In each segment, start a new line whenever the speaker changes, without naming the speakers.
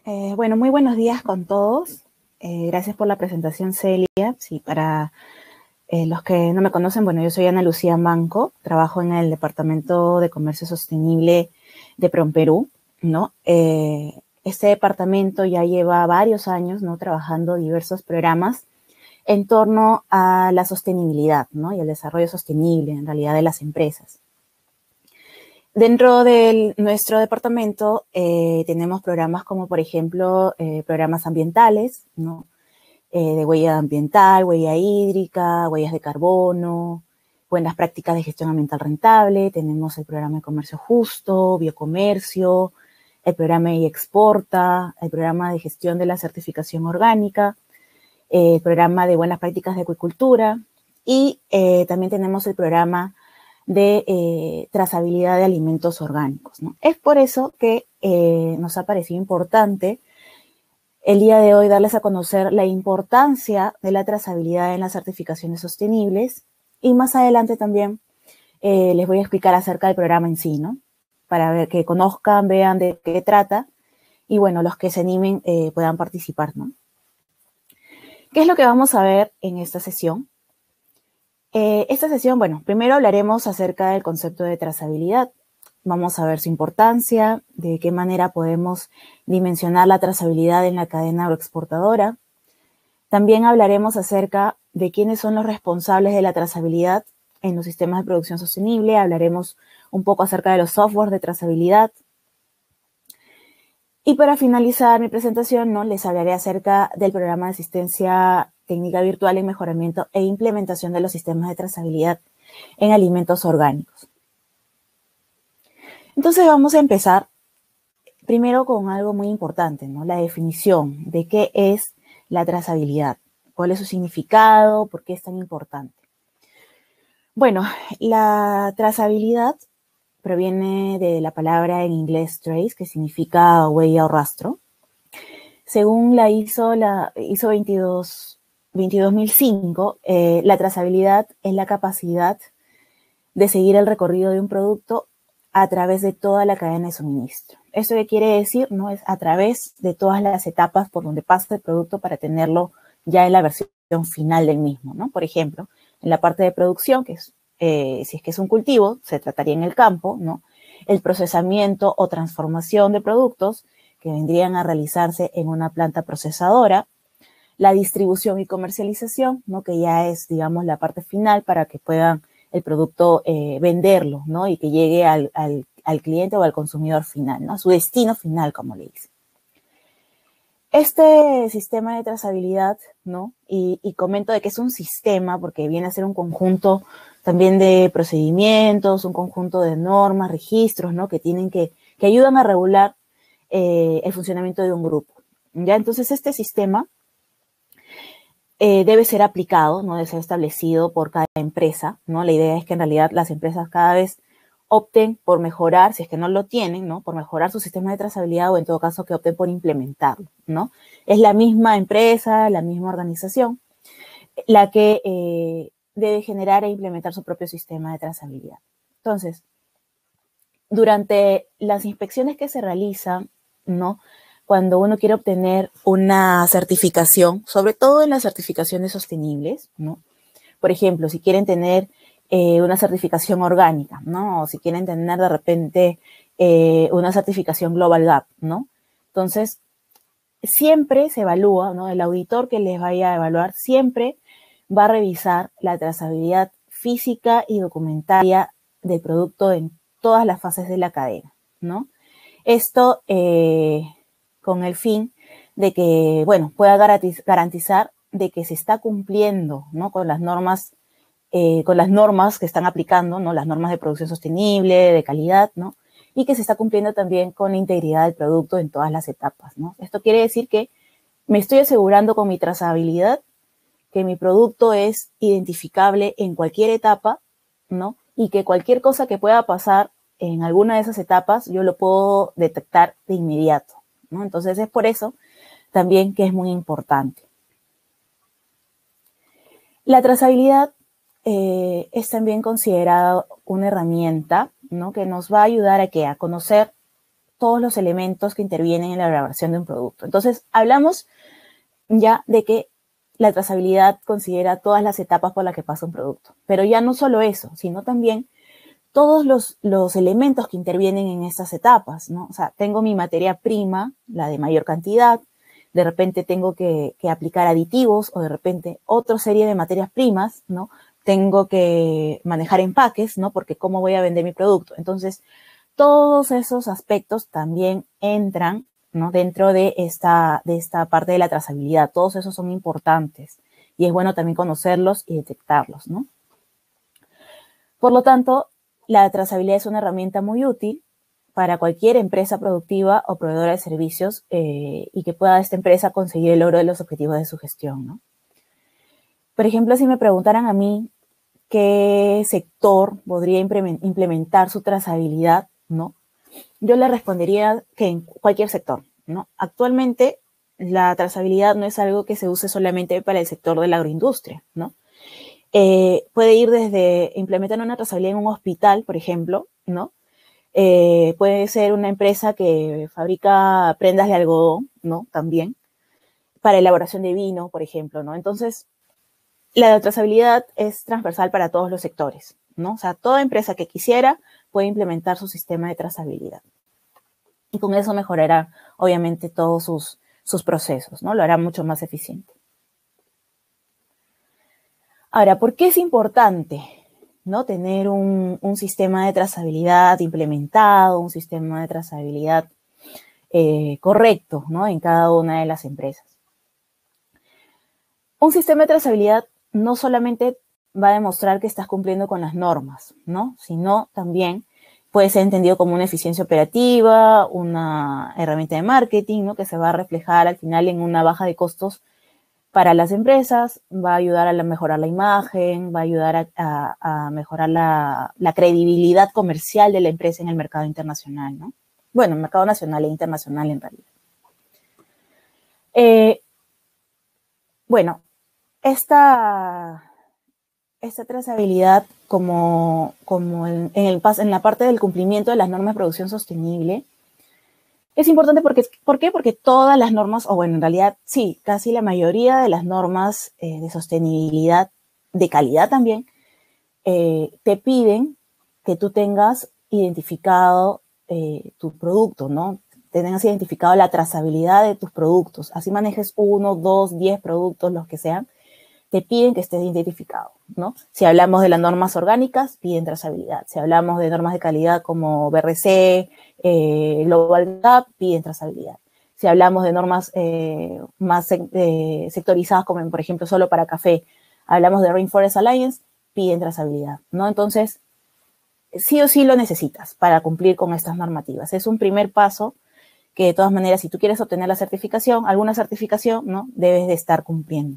Bueno, muy buenos días con todos. Gracias por la presentación, Celia. Sí, para los que no me conocen, bueno, yo soy Ana Lucía Manco, trabajo en el Departamento de Comercio Sostenible de PROMPERÚ, ¿no? Este departamento ya lleva varios años, ¿no?, trabajando diversos programas en torno a la sostenibilidad, ¿no?, y el desarrollo sostenible, en realidad, de las empresas. Dentro de nuestro departamento tenemos programas como, por ejemplo, programas ambientales, ¿no?, de huella ambiental, huella hídrica, huellas de carbono, buenas prácticas de gestión ambiental rentable. Tenemos el programa de comercio justo, biocomercio, el programa Exporta, el programa de gestión de la certificación orgánica, el programa de buenas prácticas de acuicultura y también tenemos el programa de trazabilidad de alimentos orgánicos, ¿no? Es por eso que nos ha parecido importante el día de hoy darles a conocer la importancia de la trazabilidad en las certificaciones sostenibles y más adelante también les voy a explicar acerca del programa en sí, ¿no? Para ver, que conozcan, vean de qué trata y bueno, los que se animen puedan participar, ¿no? ¿Qué es lo que vamos a ver en esta sesión? Esta sesión, bueno, primero hablaremos acerca del concepto de trazabilidad. Vamos a ver su importancia, de qué manera podemos dimensionar la trazabilidad en la cadena agroexportadora. También hablaremos acerca de quiénes son los responsables de la trazabilidad en los sistemas de producción sostenible. Hablaremos un poco acerca de los softwares de trazabilidad. Y para finalizar mi presentación, ¿no?, les hablaré acerca del programa de asistencia técnica virtual en mejoramiento e implementación de los sistemas de trazabilidad en alimentos orgánicos. Entonces vamos a empezar primero con algo muy importante, ¿no?, la definición de qué es la trazabilidad, cuál es su significado, por qué es tan importante. Bueno, la trazabilidad proviene de la palabra en inglés trace, que significa huella o rastro. Según la ISO 22005, la trazabilidad es la capacidad de seguir el recorrido de un producto a través de toda la cadena de suministro. ¿Eso qué quiere decir? ¿No? Es a través de todas las etapas por donde pasa el producto para tenerlo ya en la versión final del mismo, ¿no? Por ejemplo, en la parte de producción, que es, si es que es un cultivo, se trataría en el campo, ¿no? El procesamiento o transformación de productos que vendrían a realizarse en una planta procesadora, la distribución y comercialización, ¿no?, que ya es, digamos, la parte final para que puedan el producto venderlo, ¿no?, y que llegue al cliente o al consumidor final, ¿no?, a su destino final, como le dicen. Este sistema de trazabilidad, ¿no?, y comento de que es un sistema porque viene a ser un conjunto también de procedimientos, un conjunto de normas, registros, ¿no?, que ayudan a regular el funcionamiento de un grupo. ¿Ya? Entonces, este sistema debe ser aplicado, no debe ser establecido por cada empresa, ¿no? La idea es que en realidad las empresas cada vez opten por mejorar, si es que no lo tienen, ¿no?, por mejorar su sistema de trazabilidad o en todo caso que opten por implementarlo, ¿no? Es la misma empresa, la misma organización, la que debe generar e implementar su propio sistema de trazabilidad. Entonces, durante las inspecciones que se realizan, ¿no?, cuando uno quiere obtener una certificación, sobre todo en las certificaciones sostenibles, ¿no? Por ejemplo, si quieren tener una certificación orgánica, ¿no?, o si quieren tener de repente una certificación Global Gap, ¿no? Entonces, siempre se evalúa, ¿no?, el auditor que les vaya a evaluar siempre va a revisar la trazabilidad física y documentaria del producto en todas las fases de la cadena, ¿no? Esto con el fin de que, bueno, pueda garantizar de que se está cumpliendo, ¿no?, con las normas que están aplicando, ¿no?, las normas de producción sostenible, de calidad, ¿no?, y que se está cumpliendo también con la integridad del producto en todas las etapas, ¿no? Esto quiere decir que me estoy asegurando con mi trazabilidad que mi producto es identificable en cualquier etapa, ¿no?, y que cualquier cosa que pueda pasar en alguna de esas etapas yo lo puedo detectar de inmediato, ¿no? Entonces es por eso también que es muy importante. La trazabilidad es también considerada una herramienta, ¿no?, que nos va a ayudar a conocer todos los elementos que intervienen en la elaboración de un producto. Entonces, hablamos ya de que la trazabilidad considera todas las etapas por las que pasa un producto. Pero ya no solo eso, sino también todos los elementos que intervienen en estas etapas, ¿no? O sea, tengo mi materia prima, la de mayor cantidad, de repente tengo que aplicar aditivos o de repente otra serie de materias primas, ¿no? Tengo que manejar empaques, ¿no? Porque cómo voy a vender mi producto. Entonces, todos esos aspectos también entran, ¿no? Dentro de esta parte de la trazabilidad. Todos esos son importantes y es bueno también conocerlos y detectarlos, ¿no? Por lo tanto, la trazabilidad es una herramienta muy útil para cualquier empresa productiva o proveedora de servicios y que pueda esta empresa conseguir el logro de los objetivos de su gestión, ¿no? Por ejemplo, si me preguntaran a mí qué sector podría implementar su trazabilidad, ¿no? Yo le respondería que en cualquier sector, ¿no? Actualmente, la trazabilidad no es algo que se use solamente para el sector de la agroindustria, ¿no? Puede ir desde implementar una trazabilidad en un hospital, por ejemplo, ¿no? Puede ser una empresa que fabrica prendas de algodón, ¿no? También, para elaboración de vino, por ejemplo, ¿no? Entonces, la trazabilidad es transversal para todos los sectores, ¿no? O sea, toda empresa que quisiera puede implementar su sistema de trazabilidad. Y con eso mejorará, obviamente, todos sus procesos, ¿no? Lo hará mucho más eficiente. Ahora, ¿por qué es importante, ¿no? Tener un sistema de trazabilidad implementado, un sistema de trazabilidad correcto, ¿no? En cada una de las empresas. Un sistema de trazabilidad no solamente va a demostrar que estás cumpliendo con las normas, ¿no? Sino también puede ser entendido como una eficiencia operativa, una herramienta de marketing, ¿no? Que se va a reflejar al final en una baja de costos para las empresas, va a ayudar a mejorar la imagen, va a ayudar a mejorar la credibilidad comercial de la empresa en el mercado internacional, ¿no? Bueno, el mercado nacional e internacional en realidad. Bueno, esta trazabilidad como en la parte del cumplimiento de las normas de producción sostenible es importante porque, ¿por qué? Porque todas las normas, o bueno, en realidad sí, casi la mayoría de las normas de sostenibilidad, de calidad también, te piden que tú tengas identificado tu producto, ¿no? Tengas identificado la trazabilidad de tus productos. Así manejes 1, 2, 10 productos, los que sean, te piden que estés identificado, ¿no? Si hablamos de las normas orgánicas, piden trazabilidad. Si hablamos de normas de calidad como BRC, Global Gap, piden trazabilidad. Si hablamos de normas más sectorizadas, como por ejemplo solo para café, hablamos de Rainforest Alliance, piden trazabilidad, ¿no? Entonces, sí o sí lo necesitas para cumplir con estas normativas. Es un primer paso que de todas maneras, si tú quieres obtener la certificación, alguna certificación, ¿no? Debes de estar cumpliendo.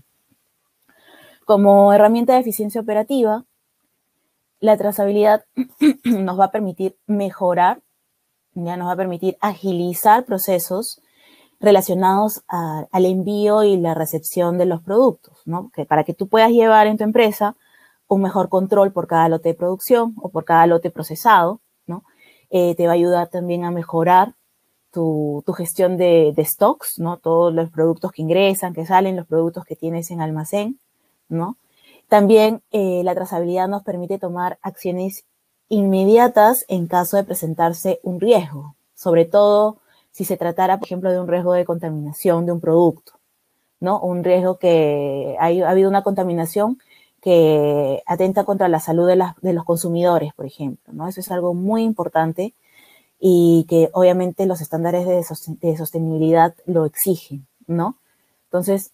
Como herramienta de eficiencia operativa, la trazabilidad nos va a permitir mejorar, ya nos va a permitir agilizar procesos relacionados al envío y la recepción de los productos, ¿no? Que para que tú puedas llevar en tu empresa un mejor control por cada lote de producción o por cada lote procesado, ¿no? Te va a ayudar también a mejorar tu gestión de stocks, ¿no? Todos los productos que ingresan, que salen, los productos que tienes en almacén, ¿no? También la trazabilidad nos permite tomar acciones inmediatas en caso de presentarse un riesgo, sobre todo si se tratara, por ejemplo, de un riesgo de contaminación de un producto, ¿no? Un riesgo que ha habido una contaminación que atenta contra la salud de los consumidores, por ejemplo, ¿no? Eso es algo muy importante y que obviamente los estándares de sostenibilidad lo exigen, ¿no? Entonces,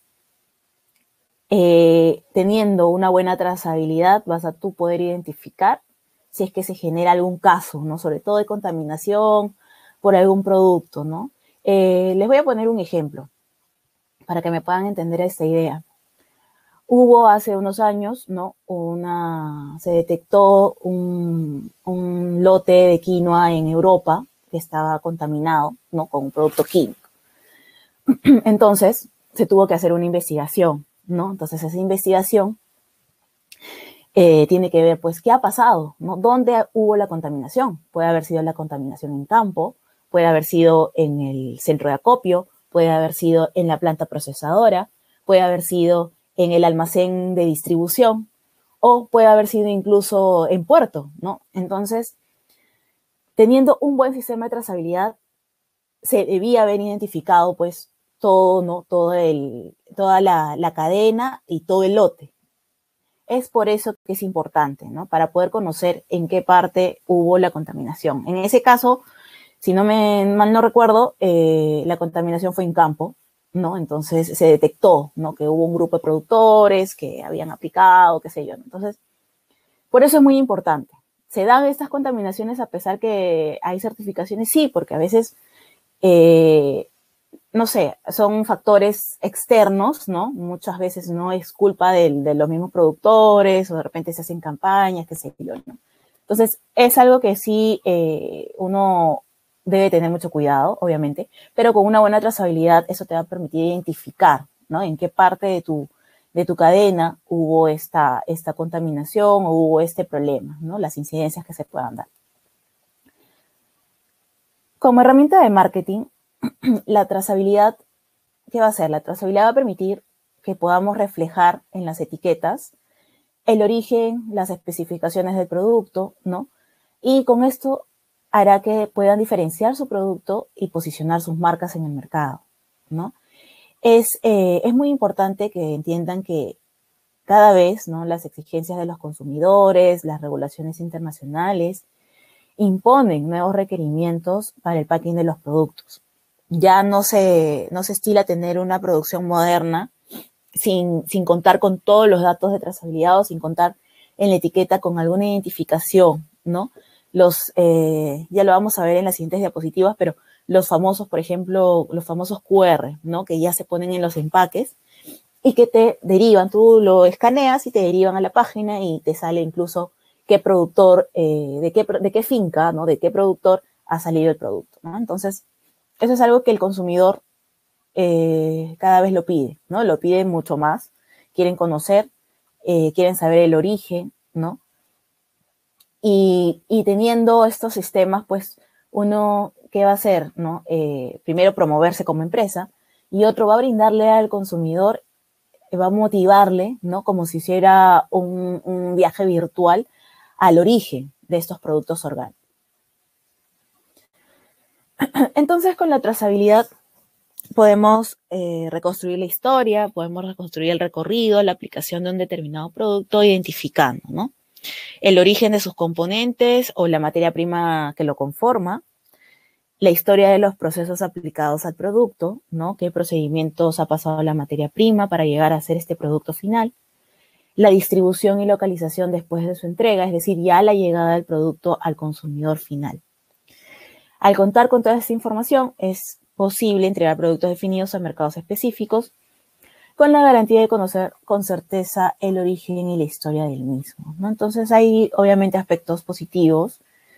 teniendo una buena trazabilidad, vas a tú poder identificar si es que se genera algún caso, ¿no? Sobre todo de contaminación por algún producto, ¿no? Les voy a poner un ejemplo para que me puedan entender esta idea. Hubo hace unos años, ¿no? Se detectó un lote de quinoa en Europa que estaba contaminado, ¿no? Con un producto químico. Entonces, se tuvo que hacer una investigación, ¿no? Entonces, esa investigación tiene que ver, pues, ¿qué ha pasado? ¿No? ¿Dónde hubo la contaminación? Puede haber sido la contaminación en campo, puede haber sido en el centro de acopio, puede haber sido en la planta procesadora, puede haber sido en el almacén de distribución o puede haber sido incluso en puerto, ¿no? Entonces, teniendo un buen sistema de trazabilidad, se debía haber identificado pues todo, ¿no? Toda la cadena y todo el lote. Es por eso que es importante, ¿no? Para poder conocer en qué parte hubo la contaminación. En ese caso, si mal no recuerdo, la contaminación fue en campo, ¿no? Entonces se detectó, ¿no? Que hubo un grupo de productores que habían aplicado, qué sé yo, ¿no? Entonces, por eso es muy importante. ¿Se dan estas contaminaciones a pesar que hay certificaciones? Sí, porque a veces no sé, son factores externos, ¿no? Muchas veces no es culpa de los mismos productores o de repente se hacen campañas, qué sé yo, ¿no? Entonces, es algo que sí uno debe tener mucho cuidado, obviamente, pero con una buena trazabilidad eso te va a permitir identificar, ¿no? En qué parte de tu cadena hubo esta contaminación o hubo este problema, ¿no? Las incidencias que se puedan dar. Como herramienta de marketing, la trazabilidad, ¿qué va a hacer? La trazabilidad va a permitir que podamos reflejar en las etiquetas el origen, las especificaciones del producto, ¿no? Y con esto hará que puedan diferenciar su producto y posicionar sus marcas en el mercado, ¿no? Es muy importante que entiendan que cada vez, ¿no? Las exigencias de los consumidores, las regulaciones internacionales, imponen nuevos requerimientos para el packing de los productos. Ya no se estila tener una producción moderna sin contar con todos los datos de trazabilidad o sin contar en la etiqueta con alguna identificación, ¿no? Ya lo vamos a ver en las siguientes diapositivas, pero los famosos, por ejemplo, los famosos QR, ¿no? Que ya se ponen en los empaques y que te derivan, tú lo escaneas y te derivan a la página y te sale incluso qué productor, de qué finca, ¿no? De qué productor ha salido el producto, ¿no? Entonces, eso es algo que el consumidor cada vez lo pide, ¿no? Lo pide mucho más. Quieren conocer, quieren saber el origen, ¿no? Y teniendo estos sistemas, pues uno, ¿qué va a hacer, no? Primero, promoverse como empresa y otro, va a brindarle al consumidor, va a motivarle, ¿no? Como si hiciera un viaje virtual al origen de estos productos orgánicos. Entonces, con la trazabilidad podemos reconstruir la historia, podemos reconstruir el recorrido, la aplicación de un determinado producto, identificando, ¿no? El origen de sus componentes o la materia prima que lo conforma, la historia de los procesos aplicados al producto, ¿no? ¿Qué procedimientos ha pasado la materia prima para llegar a ser este producto final? La distribución y localización después de su entrega, es decir, ya la llegada del producto al consumidor final. Al contar con toda esta información, es posible entregar productos definidos a mercados específicos con la garantía de conocer con certeza el origen y la historia del mismo, ¿no? Entonces hay obviamente aspectos positivos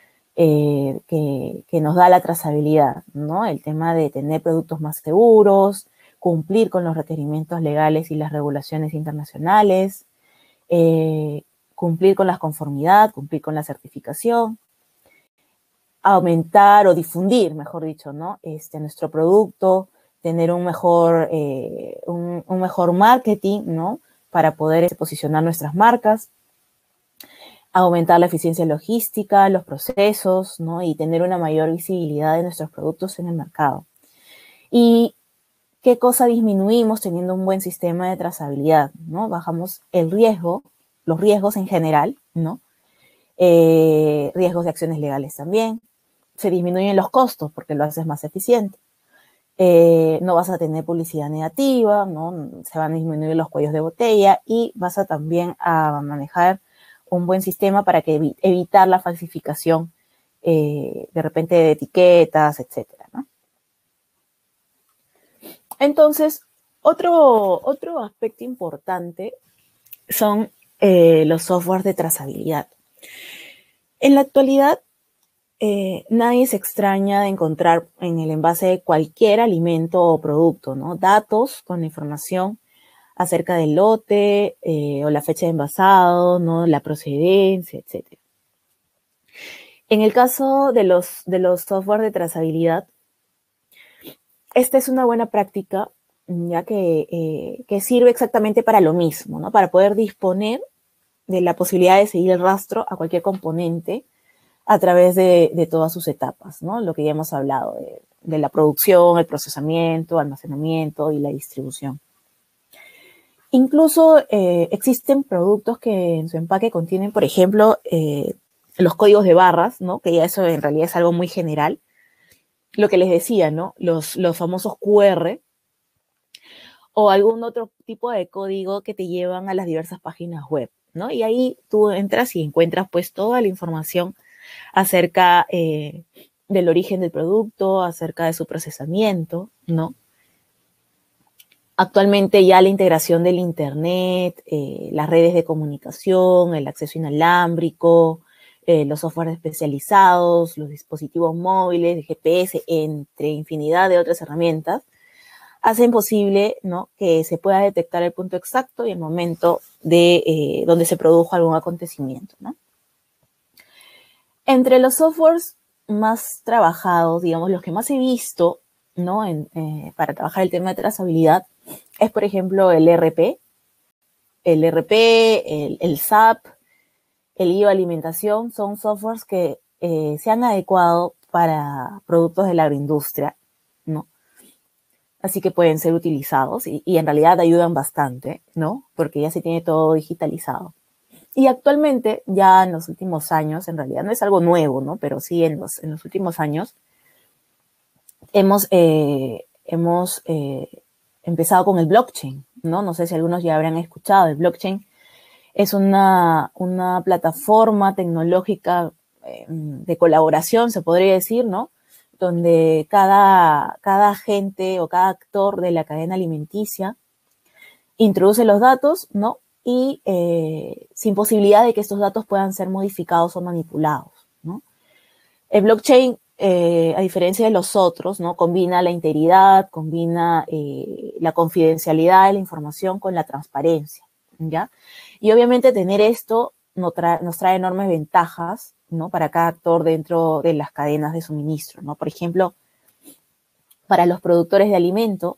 que nos da la trazabilidad, ¿no? El tema de tener productos más seguros, cumplir con los requerimientos legales y las regulaciones internacionales, cumplir con la conformidad, cumplir con la certificación, aumentar o difundir, mejor dicho, ¿no? Nuestro producto, tener un mejor marketing, ¿no? Para poder posicionar nuestras marcas, aumentar la eficiencia logística, los procesos, ¿no? Y tener una mayor visibilidad de nuestros productos en el mercado. ¿Y qué cosa disminuimos teniendo un buen sistema de trazabilidad, ¿no? Bajamos el riesgo, los riesgos en general, ¿no? Riesgos de acciones legales también. Se disminuyen los costos porque lo haces más eficiente. No vas a tener publicidad negativa, ¿no? Se van a disminuir los cuellos de botella y vas a también a manejar un buen sistema para que evitar la falsificación de repente de etiquetas, etcétera, ¿no? Entonces, otro aspecto importante son los softwares de trazabilidad. En la actualidad, nadie se extraña de encontrar en el envase de cualquier alimento o producto, ¿no? Datos con la información acerca del lote o la fecha de envasado, ¿no? La procedencia, etc. En el caso de los software de trazabilidad, esta es una buena práctica, ya que sirve exactamente para lo mismo, ¿no? Para poder disponer de la posibilidad de seguir el rastro a cualquier componente a través de todas sus etapas, ¿no? Lo que ya hemos hablado de la producción, el procesamiento, almacenamiento y la distribución. Incluso existen productos que en su empaque contienen, por ejemplo, los códigos de barras, ¿no? Que ya eso en realidad es algo muy general. Lo que les decía, ¿no? Los famosos QR o algún otro tipo de código que te llevan a las diversas páginas web, ¿no? Y ahí tú entras y encuentras pues toda la información acerca del origen del producto, acerca de su procesamiento, ¿no? Actualmente ya la integración del Internet, las redes de comunicación, el acceso inalámbrico, los softwares especializados, los dispositivos móviles, el GPS, entre infinidad de otras herramientas, hacen posible, ¿no?, que se pueda detectar el punto exacto y el momento de donde se produjo algún acontecimiento, ¿no? Entre los softwares más trabajados, digamos, los que más he visto, ¿no?, para trabajar el tema de trazabilidad, es, por ejemplo, el ERP, el SAP, el IVA Alimentación, son softwares que se han adecuado para productos de la agroindustria, ¿no? Así que pueden ser utilizados y en realidad ayudan bastante, ¿no? Porque ya se tiene todo digitalizado. Y actualmente, ya en los últimos años, en realidad no es algo nuevo, ¿no? Pero sí en los últimos años hemos empezado con el blockchain, ¿no? No sé si algunos ya habrán escuchado. El blockchain es una plataforma tecnológica de colaboración, se podría decir, ¿no? Donde cada agente o cada actor de la cadena alimenticia introduce los datos, ¿no? Y sin posibilidad de que estos datos puedan ser modificados o manipulados, ¿no? El blockchain, a diferencia de los otros, ¿no?, combina la integridad, combina la confidencialidad de la información con la transparencia, ¿ya? Y obviamente tener esto nos trae enormes ventajas, ¿no?, para cada actor dentro de las cadenas de suministro, ¿no? Por ejemplo, para los productores de alimento,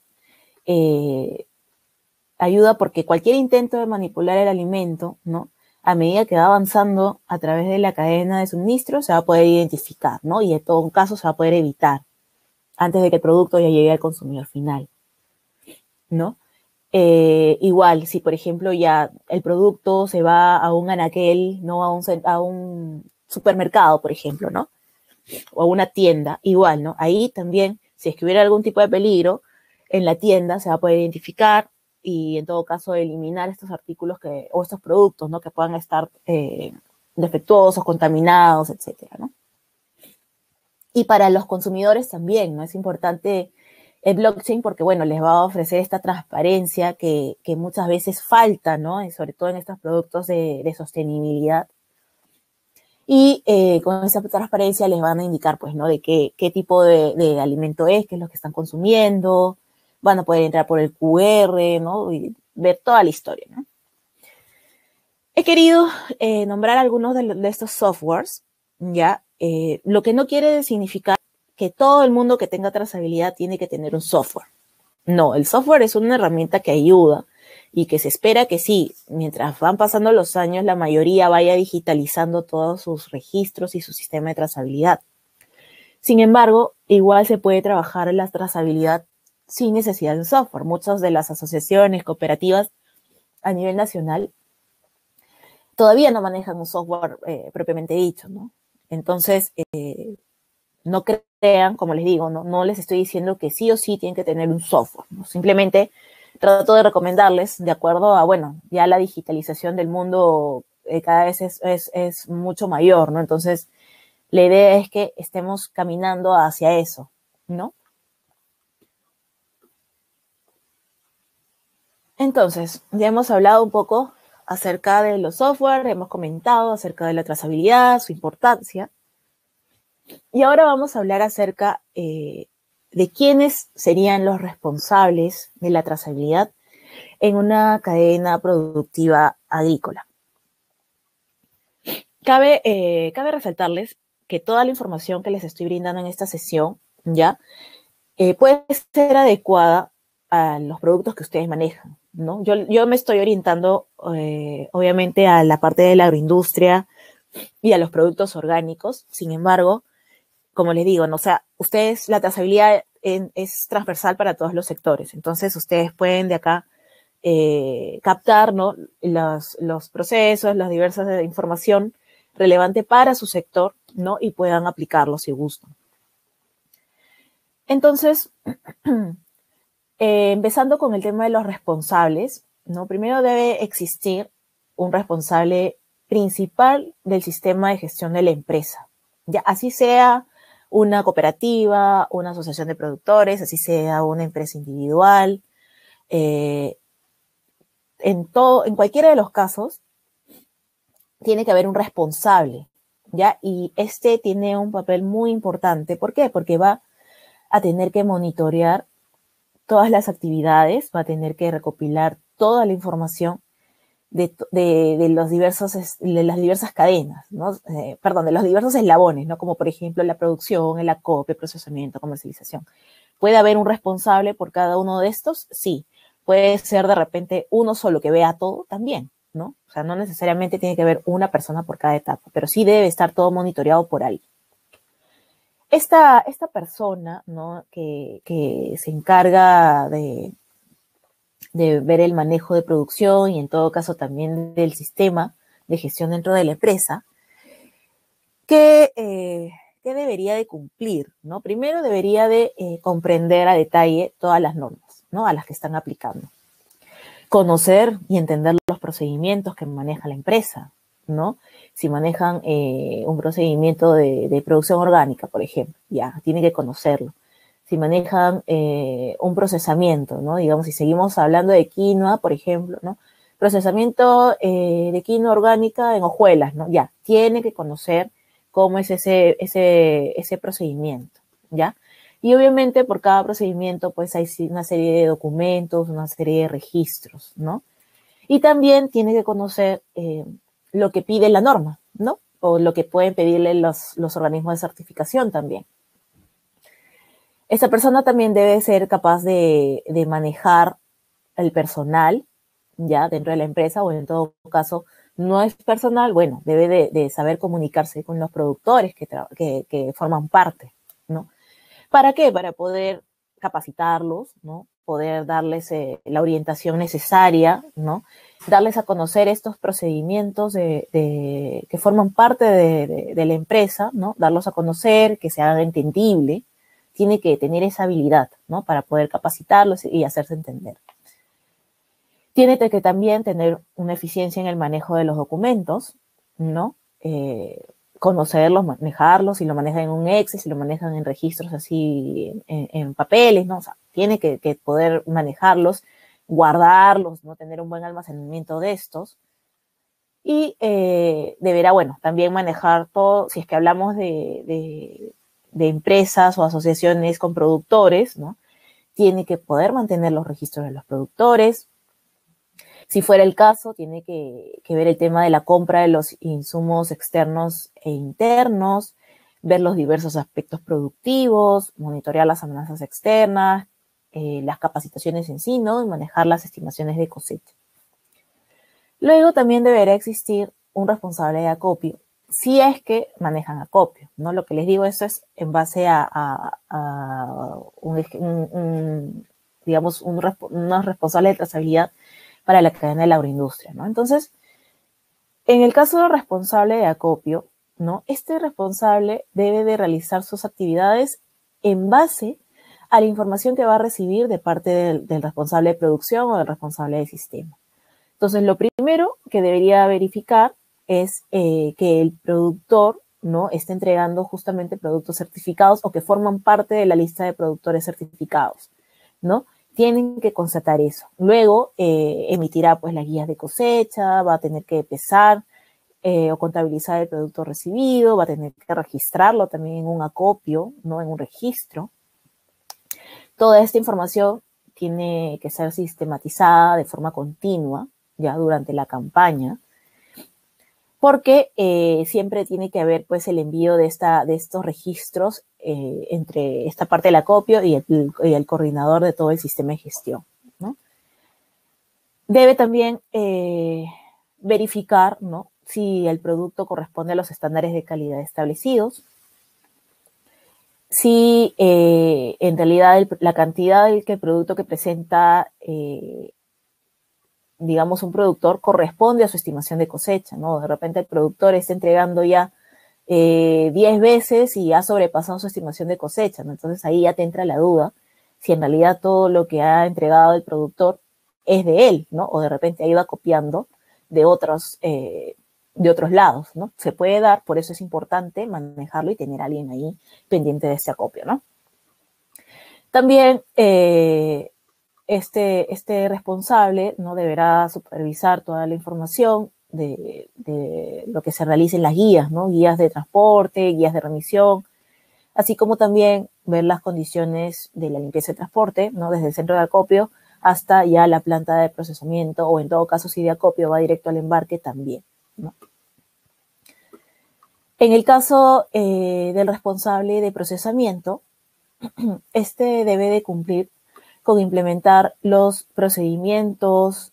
ayuda porque cualquier intento de manipular el alimento, ¿no?, a medida que va avanzando a través de la cadena de suministro, se va a poder identificar, ¿no? Y en todo caso se va a poder evitar antes de que el producto ya llegue al consumidor final, ¿no? Igual, si por ejemplo ya el producto se va a un anaquel, ¿no?, a un supermercado, por ejemplo, ¿no?, o a una tienda, igual, ¿no? Ahí también, si es que hubiera algún tipo de peligro, en la tienda se va a poder identificar y en todo caso eliminar estos artículos o estos productos, ¿no?, que puedan estar defectuosos, contaminados, etcétera, ¿no? Y para los consumidores también, ¿no? Es importante el blockchain porque, bueno, les va a ofrecer esta transparencia que muchas veces falta, ¿no? Y sobre todo en estos productos de sostenibilidad. Y con esa transparencia les van a indicar, pues, ¿no?, de qué tipo de alimento es, qué es lo que están consumiendo. Van a poder entrar por el QR, ¿no?, y ver toda la historia, ¿no? He querido nombrar algunos de estos softwares, ¿ya? Lo que no quiere significar que todo el mundo que tenga trazabilidad tiene que tener un software. No, el software es una herramienta que ayuda y que se espera que sí, mientras van pasando los años, la mayoría vaya digitalizando todos sus registros y su sistema de trazabilidad. Sin embargo, igual se puede trabajar en la trazabilidad sin necesidad de software. Muchas de las asociaciones, cooperativas a nivel nacional todavía no manejan un software propiamente dicho, ¿no? Entonces, no crean, como les digo, no les estoy diciendo que sí o sí tienen que tener un software, ¿no? Simplemente trato de recomendarles de acuerdo a, bueno, ya la digitalización del mundo cada vez es mucho mayor, ¿no? Entonces, la idea es que estemos caminando hacia eso, ¿no? Entonces, ya hemos hablado un poco acerca de los software, hemos comentado acerca de la trazabilidad, su importancia, y ahora vamos a hablar acerca de quiénes serían los responsables de la trazabilidad en una cadena productiva agrícola. Cabe resaltarles que toda la información que les estoy brindando en esta sesión, ¿ya? Puede ser adecuada a los productos que ustedes manejan, ¿no? Yo me estoy orientando, obviamente, a la parte de la agroindustria y a los productos orgánicos. Sin embargo, como les digo, ¿no? O sea, ustedes, la trazabilidad es transversal para todos los sectores. Entonces, ustedes pueden de acá captar, ¿no? los procesos, las diversas de información relevante para su sector, ¿no? Y puedan aplicarlo si gustan. Entonces, empezando con el tema de los responsables, ¿no? Primero debe existir un responsable principal del sistema de gestión de la empresa. Ya, así sea una cooperativa, una asociación de productores, así sea una empresa individual, en cualquiera de los casos, tiene que haber un responsable, ¿ya? Y este tiene un papel muy importante. ¿Por qué? Porque va a tener que monitorear todas las actividades, va a tener que recopilar toda la información de las diversas cadenas, ¿no? Perdón, de los diversos eslabones, ¿no? Como por ejemplo la producción, el acopio, procesamiento, comercialización. ¿Puede haber un responsable por cada uno de estos? Sí. Puede ser de repente uno solo que vea todo también, ¿no? O sea, no necesariamente tiene que haber una persona por cada etapa, pero sí debe estar todo monitoreado por alguien. Esta persona, ¿no? que se encarga de ver el manejo de producción y en todo caso también del sistema de gestión dentro de la empresa, ¿qué debería de cumplir? ¿No? Primero debería de comprender a detalle todas las normas, ¿no? A las que están aplicando. Conocer y entender los procedimientos que maneja la empresa, ¿no? Si manejan un procedimiento de producción orgánica, por ejemplo, ya, tiene que conocerlo. Si manejan un procesamiento, ¿no? Digamos, si seguimos hablando de quinoa, por ejemplo, ¿no? Procesamiento de quinoa orgánica en hojuelas, ¿no? Ya, tiene que conocer cómo es ese procedimiento, ¿ya? Y obviamente por cada procedimiento pues hay una serie de documentos, una serie de registros, ¿no? Y también tiene que conocer lo que pide la norma, ¿no? O lo que pueden pedirle los organismos de certificación también. Esta persona también debe ser capaz de manejar el personal, ya, dentro de la empresa, o en todo caso, no es personal, bueno, debe de saber comunicarse con los productores que forman parte, ¿no? ¿Para qué? Para poder capacitarlos, ¿no? Poder darles la orientación necesaria, ¿no? Darles a conocer estos procedimientos que forman parte de la empresa, ¿no? Darlos a conocer, que se hagan entendible. Tiene que tener esa habilidad, ¿no? Para poder capacitarlos y hacerse entender. Tiene que también tener una eficiencia en el manejo de los documentos, ¿no? Conocerlos, manejarlos, si lo manejan en un Excel, si lo manejan en registros así, en papeles, ¿no? O sea, tiene que poder manejarlos, guardarlos, ¿no? Tener un buen almacenamiento de estos. Y deberá, bueno, también manejar todo, si es que hablamos de empresas o asociaciones con productores, ¿no? Tiene que poder mantener los registros de los productores. Si fuera el caso, tiene que ver el tema de la compra de los insumos externos e internos, ver los diversos aspectos productivos, monitorear las amenazas externas, las capacitaciones en sí, ¿no? Y manejar las estimaciones de cosecha. Luego también deberá existir un responsable de acopio, si es que manejan acopio, ¿no? Lo que les digo, eso es en base a digamos, unos responsables de trazabilidad para la cadena de la agroindustria, ¿no? Entonces, en el caso del responsable de acopio, ¿no? Este responsable debe de realizar sus actividades en base a la información que va a recibir de parte del responsable de producción o del responsable de sistema. Entonces, lo primero que debería verificar es que el productor, ¿no? Esté entregando justamente productos certificados o que forman parte de la lista de productores certificados, ¿no? Tienen que constatar eso. Luego emitirá pues las guías de cosecha, va a tener que pesar o contabilizar el producto recibido, va a tener que registrarlo también en un acopio, ¿no? En un registro. Toda esta información tiene que ser sistematizada de forma continua, ya durante la campaña, porque siempre tiene que haber pues el envío de estos registros entre esta parte del acopio y el coordinador de todo el sistema de gestión, ¿no? Debe también verificar, ¿no?, si el producto corresponde a los estándares de calidad establecidos, si en realidad la cantidad del producto que presenta, digamos, un productor corresponde a su estimación de cosecha, ¿no? De repente el productor está entregando ya 10 veces y ha sobrepasado su estimación de cosecha, ¿no? Entonces ahí ya te entra la duda si en realidad todo lo que ha entregado el productor es de él, ¿no? O de repente ha ido copiando de otros lados, ¿no? Se puede dar, por eso es importante manejarlo y tener a alguien ahí pendiente de este acopio, ¿no? También este responsable, ¿no?, deberá supervisar toda la información de lo que se realice en las guías, ¿no? Guías de transporte, guías de remisión, así como también ver las condiciones de la limpieza de transporte, ¿no?, desde el centro de acopio hasta ya la planta de procesamiento, o en todo caso si de acopio va directo al embarque también, ¿no? En el caso del responsable de procesamiento, este debe de cumplir con implementar los procedimientos,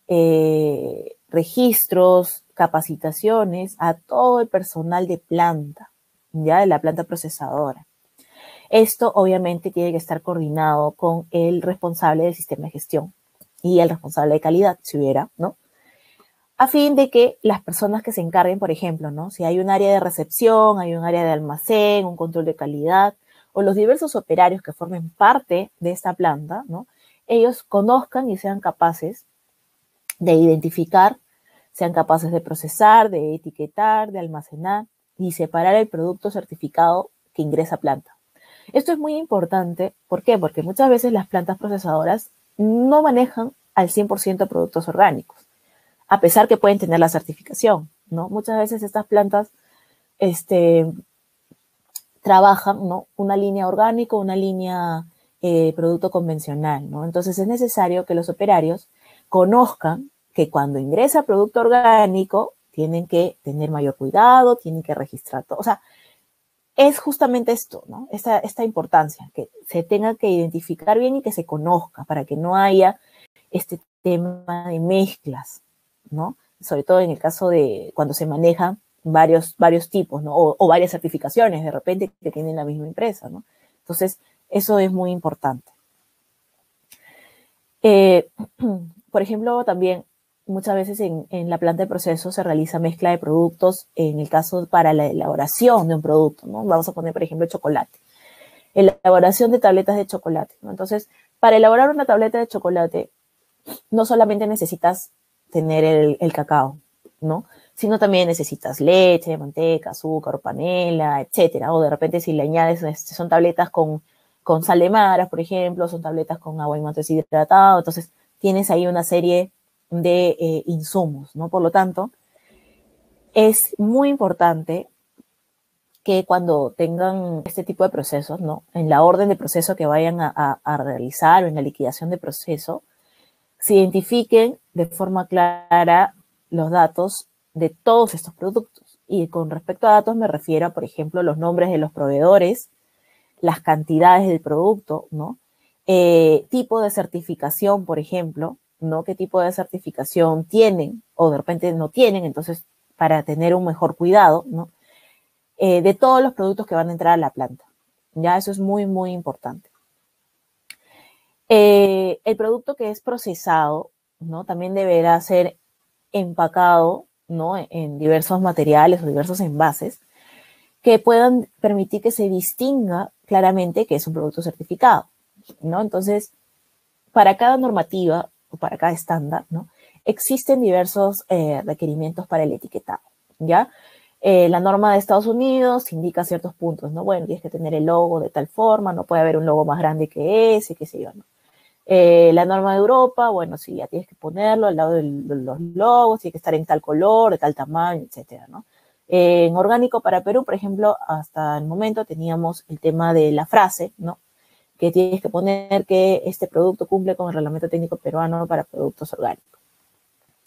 registros, capacitaciones a todo el personal de planta, ya de la planta procesadora. Esto obviamente tiene que estar coordinado con el responsable del sistema de gestión y el responsable de calidad, si hubiera, ¿no? A fin de que las personas que se encarguen, por ejemplo, ¿no?, si hay un área de recepción, hay un área de almacén, un control de calidad, o los diversos operarios que formen parte de esta planta, ¿no?, ellos conozcan y sean capaces de identificar, sean capaces de procesar, de etiquetar, de almacenar y separar el producto certificado que ingresa a planta. Esto es muy importante, ¿por qué? Porque muchas veces las plantas procesadoras no manejan al 100% productos orgánicos, a pesar que pueden tener la certificación, ¿no? Muchas veces estas plantas trabajan, ¿no?, una línea orgánico, una línea producto convencional, ¿no? Entonces es necesario que los operarios conozcan que cuando ingresa producto orgánico tienen que tener mayor cuidado, tienen que registrar todo. O sea, es justamente esto, ¿no?, esta importancia, que se tenga que identificar bien y que se conozca para que no haya este tema de mezclas, ¿no? Sobre todo en el caso de cuando se manejan varios tipos, ¿no?, o varias certificaciones de repente que tienen la misma empresa, ¿no? Entonces, eso es muy importante. Por ejemplo, también muchas veces en la planta de proceso se realiza mezcla de productos, en el caso para la elaboración de un producto, ¿no? Vamos a poner, por ejemplo, chocolate. Elaboración de tabletas de chocolate, ¿no? Entonces, para elaborar una tableta de chocolate, no solamente necesitas tener el cacao, ¿no?, sino también necesitas leche, manteca, azúcar, panela, etcétera. O de repente si le añades, son tabletas con sal de maras, por ejemplo, son tabletas con agua y malte deshidratado. Entonces, tienes ahí una serie de insumos, ¿no? Por lo tanto, es muy importante que cuando tengan este tipo de procesos, ¿no?, en la orden de proceso que vayan a realizar o en la liquidación de proceso, se identifiquen de forma clara los datos de todos estos productos. Y con respecto a datos me refiero a, por ejemplo, los nombres de los proveedores, las cantidades del producto, ¿no? Tipo de certificación, por ejemplo, ¿no? ¿Qué tipo de certificación tienen o de repente no tienen? Entonces, para tener un mejor cuidado, ¿no?, de todos los productos que van a entrar a la planta. Ya, eso es muy, muy importante. El producto que es procesado, ¿no?, también deberá ser empacado, ¿no?, en diversos materiales o diversos envases que puedan permitir que se distinga claramente que es un producto certificado, ¿no? Entonces, para cada normativa o para cada estándar, ¿no?, existen diversos requerimientos para el etiquetado, ¿ya? La norma de Estados Unidos indica ciertos puntos, ¿no? Bueno, tienes que tener el logo de tal forma, no puede haber un logo más grande que ese, qué sé yo, ¿no? La norma de Europa, bueno, sí, ya tienes que ponerlo al lado de los logos, tiene que estar en tal color, de tal tamaño, etcétera, ¿no? En orgánico para Perú, por ejemplo, hasta el momento teníamos el tema de la frase, ¿no?, que tienes que poner que este producto cumple con el reglamento técnico peruano para productos orgánicos.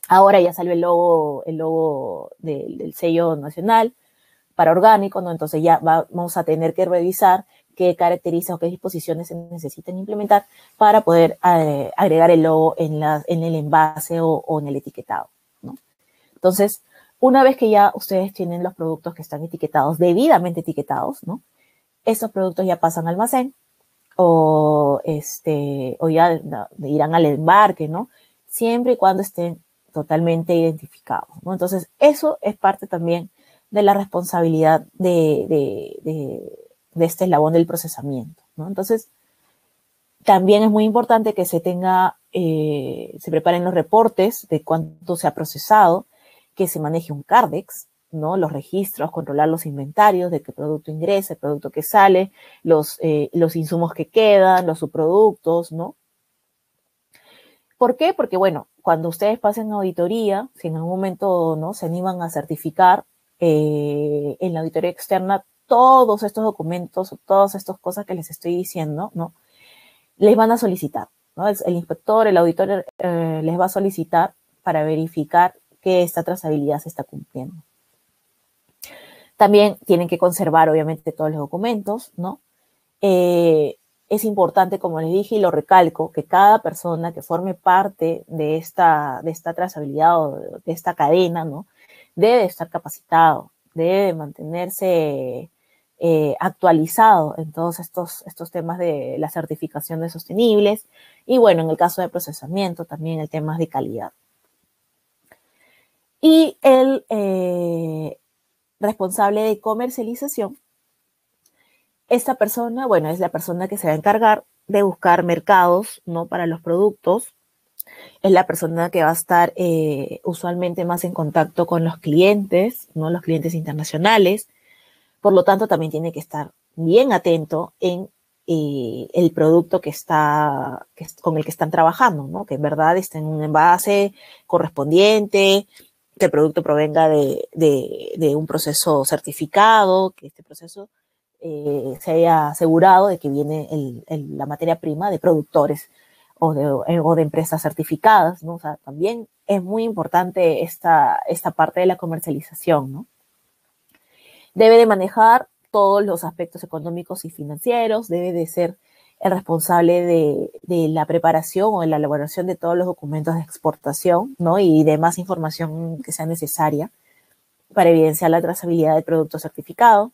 Ahora ya salió el logo del sello nacional para orgánico, ¿no? Entonces ya vamos a tener que revisar qué características o qué disposiciones se necesitan implementar para poder agregar el logo en el envase o en el etiquetado, ¿no? Entonces, una vez que ya ustedes tienen los productos que están etiquetados, debidamente etiquetados, ¿no? Esos productos ya pasan al almacén o ya irán al embarque, ¿no? Siempre y cuando estén totalmente identificados, ¿no? Entonces, eso es parte también de la responsabilidad de este eslabón del procesamiento, ¿no? Entonces, también es muy importante que se preparen los reportes de cuánto se ha procesado, que se maneje un Cardex, ¿no? Los registros, controlar los inventarios de qué producto ingresa, el producto que sale, los insumos que quedan, los subproductos, ¿no? ¿Por qué? Porque, bueno, cuando ustedes pasen auditoría, si en algún momento, ¿no?, se animan a certificar en la auditoría externa todos estos documentos o todas estas cosas que les estoy diciendo, ¿no?, les van a solicitar, ¿no? El inspector, el auditor les va a solicitar para verificar que esta trazabilidad se está cumpliendo. También tienen que conservar, obviamente, todos los documentos, ¿no? Es importante, como les dije y lo recalco, que cada persona que forme parte de esta trazabilidad o de esta cadena, ¿no?, debe estar capacitado, debe mantenerse actualizado en todos estos temas de las certificaciones sostenibles y, bueno, en el caso de procesamiento, también el tema de calidad. Y el responsable de comercialización, esta persona, bueno, es la persona que se va a encargar de buscar mercados, ¿no?, para los productos. Es la persona que va a estar usualmente más en contacto con los clientes, ¿no?, los clientes internacionales. Por lo tanto, también tiene que estar bien atento en el producto con el que están trabajando, ¿no?, que en verdad esté en un envase correspondiente, que el producto provenga de un proceso certificado, que este proceso se haya asegurado de que viene la materia prima de productores o de empresas certificadas, ¿no? O sea, también es muy importante esta parte de la comercialización, ¿no? Debe de manejar todos los aspectos económicos y financieros, debe de ser el responsable de la preparación o de la elaboración de todos los documentos de exportación, ¿no?, y demás información que sea necesaria para evidenciar la trazabilidad del producto certificado.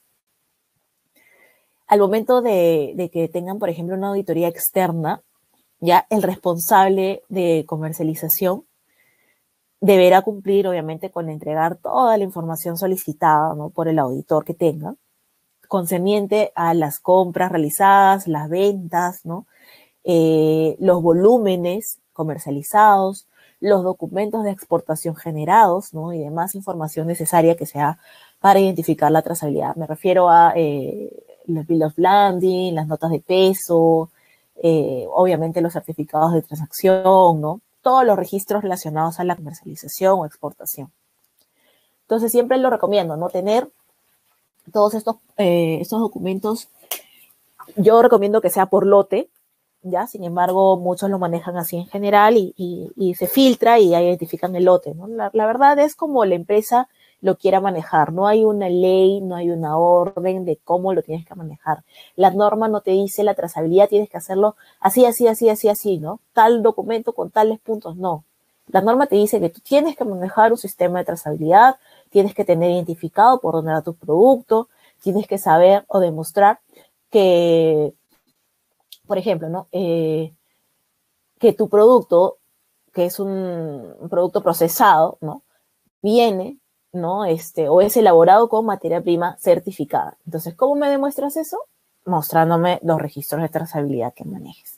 Al momento de que tengan, por ejemplo, una auditoría externa, ya el responsable de comercialización deberá cumplir, obviamente, con entregar toda la información solicitada, ¿no?, por el auditor que tenga, concerniente a las compras realizadas, las ventas, ¿no?, los volúmenes comercializados, los documentos de exportación generados, ¿no?, y demás información necesaria que sea para identificar la trazabilidad. Me refiero a los bill of landing, las notas de peso, obviamente los certificados de transacción, ¿no?, todos los registros relacionados a la comercialización o exportación. Entonces, siempre lo recomiendo, ¿no?, tener todos estos documentos. Yo recomiendo que sea por lote, ¿ya? Sin embargo, muchos lo manejan así en general y se filtra y ya identifican el lote, ¿no? La verdad es como la empresa lo quiera manejar. No hay una ley, no hay una orden de cómo lo tienes que manejar. La norma no te dice la trazabilidad, tienes que hacerlo así, así, así, así, así, ¿no? Tal documento con tales puntos, no. La norma te dice que tú tienes que manejar un sistema de trazabilidad, tienes que tener identificado por dónde va tu producto, tienes que saber o demostrar que, por ejemplo, ¿no?, que tu producto, que es un producto procesado, ¿no?, viene, ¿no?, o es elaborado con materia prima certificada. Entonces, ¿cómo me demuestras eso? Mostrándome los registros de trazabilidad que manejes.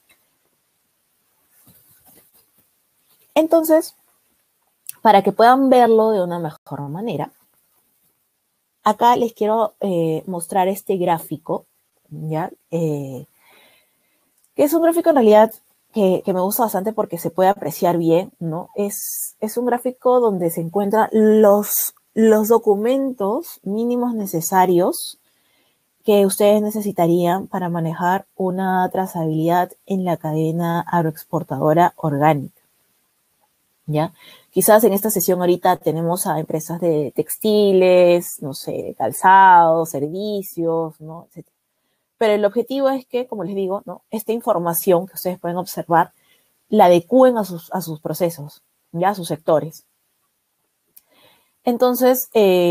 Entonces, para que puedan verlo de una mejor manera, acá les quiero mostrar este gráfico, ¿ya? Que es un gráfico en realidad que me gusta bastante porque se puede apreciar bien, ¿no? Es un gráfico donde se encuentran los documentos mínimos necesarios que ustedes necesitarían para manejar una trazabilidad en la cadena agroexportadora orgánica. ¿ya? Quizás en esta sesión ahorita tenemos a empresas de textiles, no sé, calzados, servicios, ¿no? Etcétera. Pero el objetivo es que, como les digo, ¿no? Esta información que ustedes pueden observar la adecúen a sus procesos, ya a sus sectores. Entonces,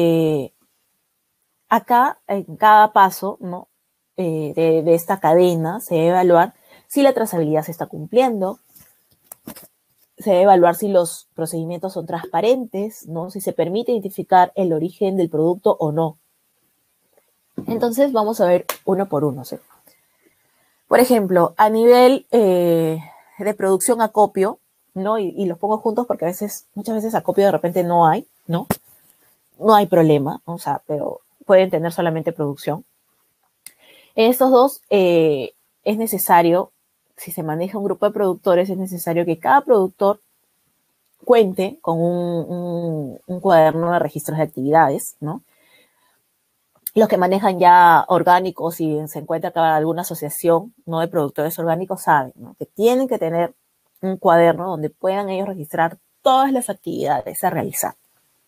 acá, en cada paso, ¿no? De esta cadena, se debe evaluar si la trazabilidad se está cumpliendo, se debe evaluar si los procedimientos son transparentes, ¿no? Si se permite identificar el origen del producto o no. Entonces, vamos a ver uno por uno, ¿sí? Por ejemplo, a nivel de producción acopio, ¿no? Y los pongo juntos porque muchas veces acopio de repente no hay, ¿no? No hay problema, o sea, pero pueden tener solamente producción. En estos dos es necesario, si se maneja un grupo de productores, es necesario que cada productor cuente con un cuaderno de registros de actividades, ¿no? Los que manejan ya orgánicos y se encuentra acá alguna asociación, ¿no? De productores orgánicos saben, ¿no? Que tienen que tener un cuaderno donde puedan ellos registrar todas las actividades a realizar,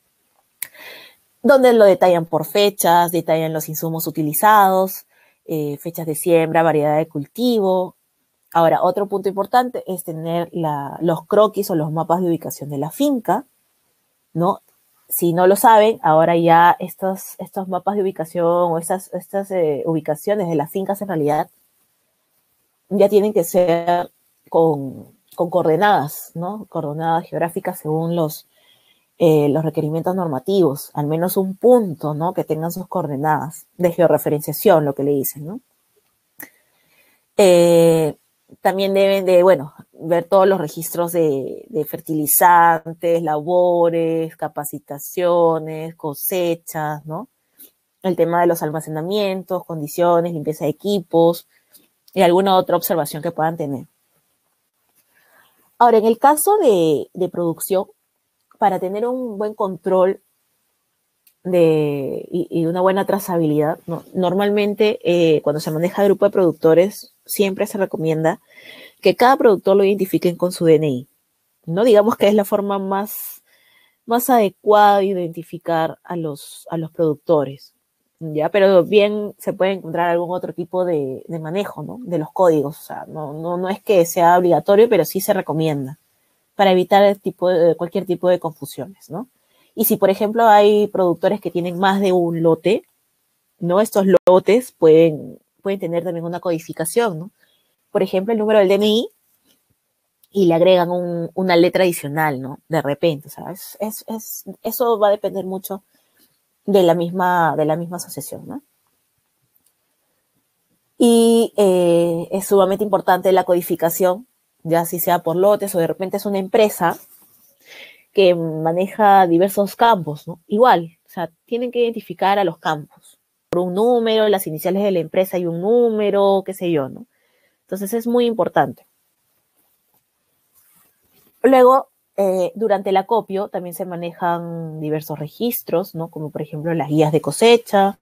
donde lo detallan por fechas, detallan los insumos utilizados, fechas de siembra, variedad de cultivo. Ahora, otro punto importante es tener los croquis o los mapas de ubicación de la finca, ¿no? Si no lo saben, ahora ya estos mapas de ubicación o estas ubicaciones de las fincas en realidad ya tienen que ser con coordenadas, ¿no? Coordenadas geográficas según los requerimientos normativos, al menos un punto, ¿no? Que tengan sus coordenadas de georreferenciación, lo que le dicen, ¿no? También deben de, bueno, ver todos los registros de fertilizantes, labores, capacitaciones, cosechas, ¿no? El tema de los almacenamientos, condiciones, limpieza de equipos y alguna otra observación que puedan tener. Ahora, en el caso de producción, para tener un buen control y una buena trazabilidad, ¿no? Normalmente cuando se maneja grupo de productores, siempre se recomienda que cada productor lo identifiquen con su DNI. No digamos que es la forma más adecuada de identificar a los productores, ¿ya? Pero bien se puede encontrar algún otro tipo de manejo, ¿no? De los códigos. O sea, no es que sea obligatorio, pero sí se recomienda para evitar cualquier tipo de confusiones, ¿no? Y si, por ejemplo, hay productores que tienen más de un lote, ¿no? Estos lotes pueden tener también una codificación, ¿no? Por ejemplo, el número del DNI y le agregan una letra adicional, ¿no? De repente, o sea, eso va a depender mucho de la misma asociación, ¿no? Y es sumamente importante la codificación, ya si sea por lotes o de repente es una empresa que maneja diversos campos, ¿no? Igual, o sea, tienen que identificar a los campos por un número, las iniciales de la empresa y un número, qué sé yo, ¿no? Entonces es muy importante. Luego, durante el acopio también se manejan diversos registros, ¿no? Como por ejemplo las guías de cosecha,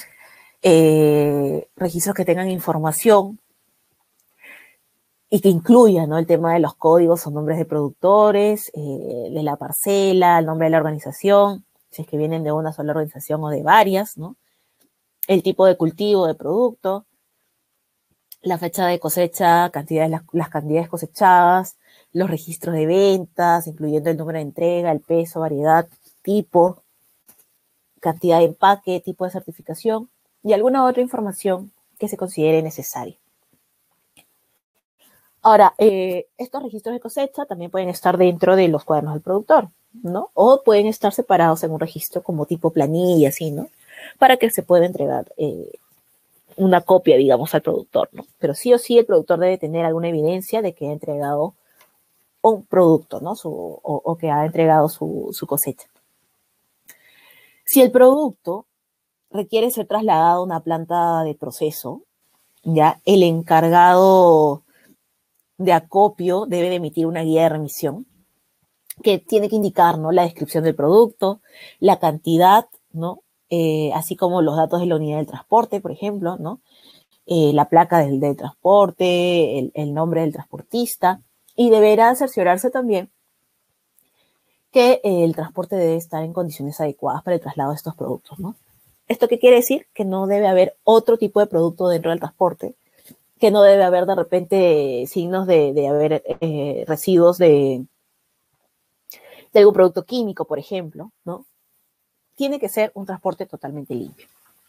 registros que tengan información y que incluyan, ¿no? El tema de los códigos o nombres de productores, de la parcela, el nombre de la organización, si es que vienen de una sola organización o de varias, ¿no? El tipo de cultivo de producto, la fecha de cosecha, las cantidades cosechadas, los registros de ventas, incluyendo el número de entrega, el peso, variedad, tipo, cantidad de empaque, tipo de certificación y alguna otra información que se considere necesaria. Ahora, estos registros de cosecha también pueden estar dentro de los cuadernos del productor, ¿no? O pueden estar separados en un registro como tipo planilla, así, ¿no? Para que se pueda entregar una copia, digamos, al productor, ¿no? Pero sí o sí el productor debe tener alguna evidencia de que ha entregado un producto, ¿no? O que ha entregado su cosecha. Si el producto requiere ser trasladado a una planta de proceso, ya el encargado de acopio debe de emitir una guía de remisión que tiene que indicar, ¿no? La descripción del producto, la cantidad, ¿no? Así como los datos de la unidad del transporte, por ejemplo, ¿no? La placa del transporte, el nombre del transportista, y deberá cerciorarse también que el transporte debe estar en condiciones adecuadas para el traslado de estos productos, ¿no? ¿Esto qué quiere decir? Que no debe haber otro tipo de producto dentro del transporte, que no debe haber de repente signos de haber residuos de algún producto químico, por ejemplo, ¿no? Tiene que ser un transporte totalmente limpio.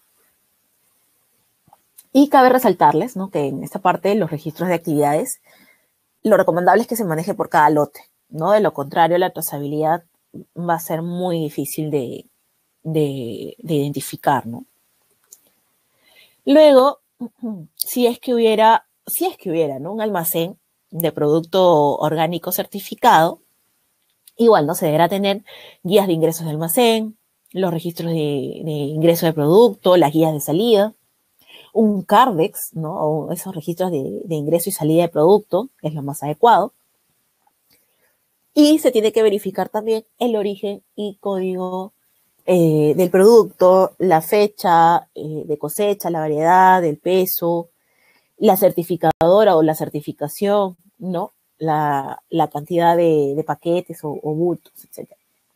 Y cabe resaltarles, ¿no?, que en esta parte los registros de actividades, lo recomendable es que se maneje por cada lote, ¿no? De lo contrario, la trazabilidad va a ser muy difícil de identificar, ¿no? Luego, si es que hubiera, ¿no?, un almacén de producto orgánico certificado, igual, ¿no?, se deberá tener guías de ingresos de almacén, los registros de ingreso de producto, las guías de salida, un CARDEX, ¿no?, o esos registros de ingreso y salida de producto, que es lo más adecuado. Y se tiene que verificar también el origen y código del producto, la fecha de cosecha, la variedad, el peso, la certificadora o la certificación, ¿no? La cantidad de paquetes o bultos, etc.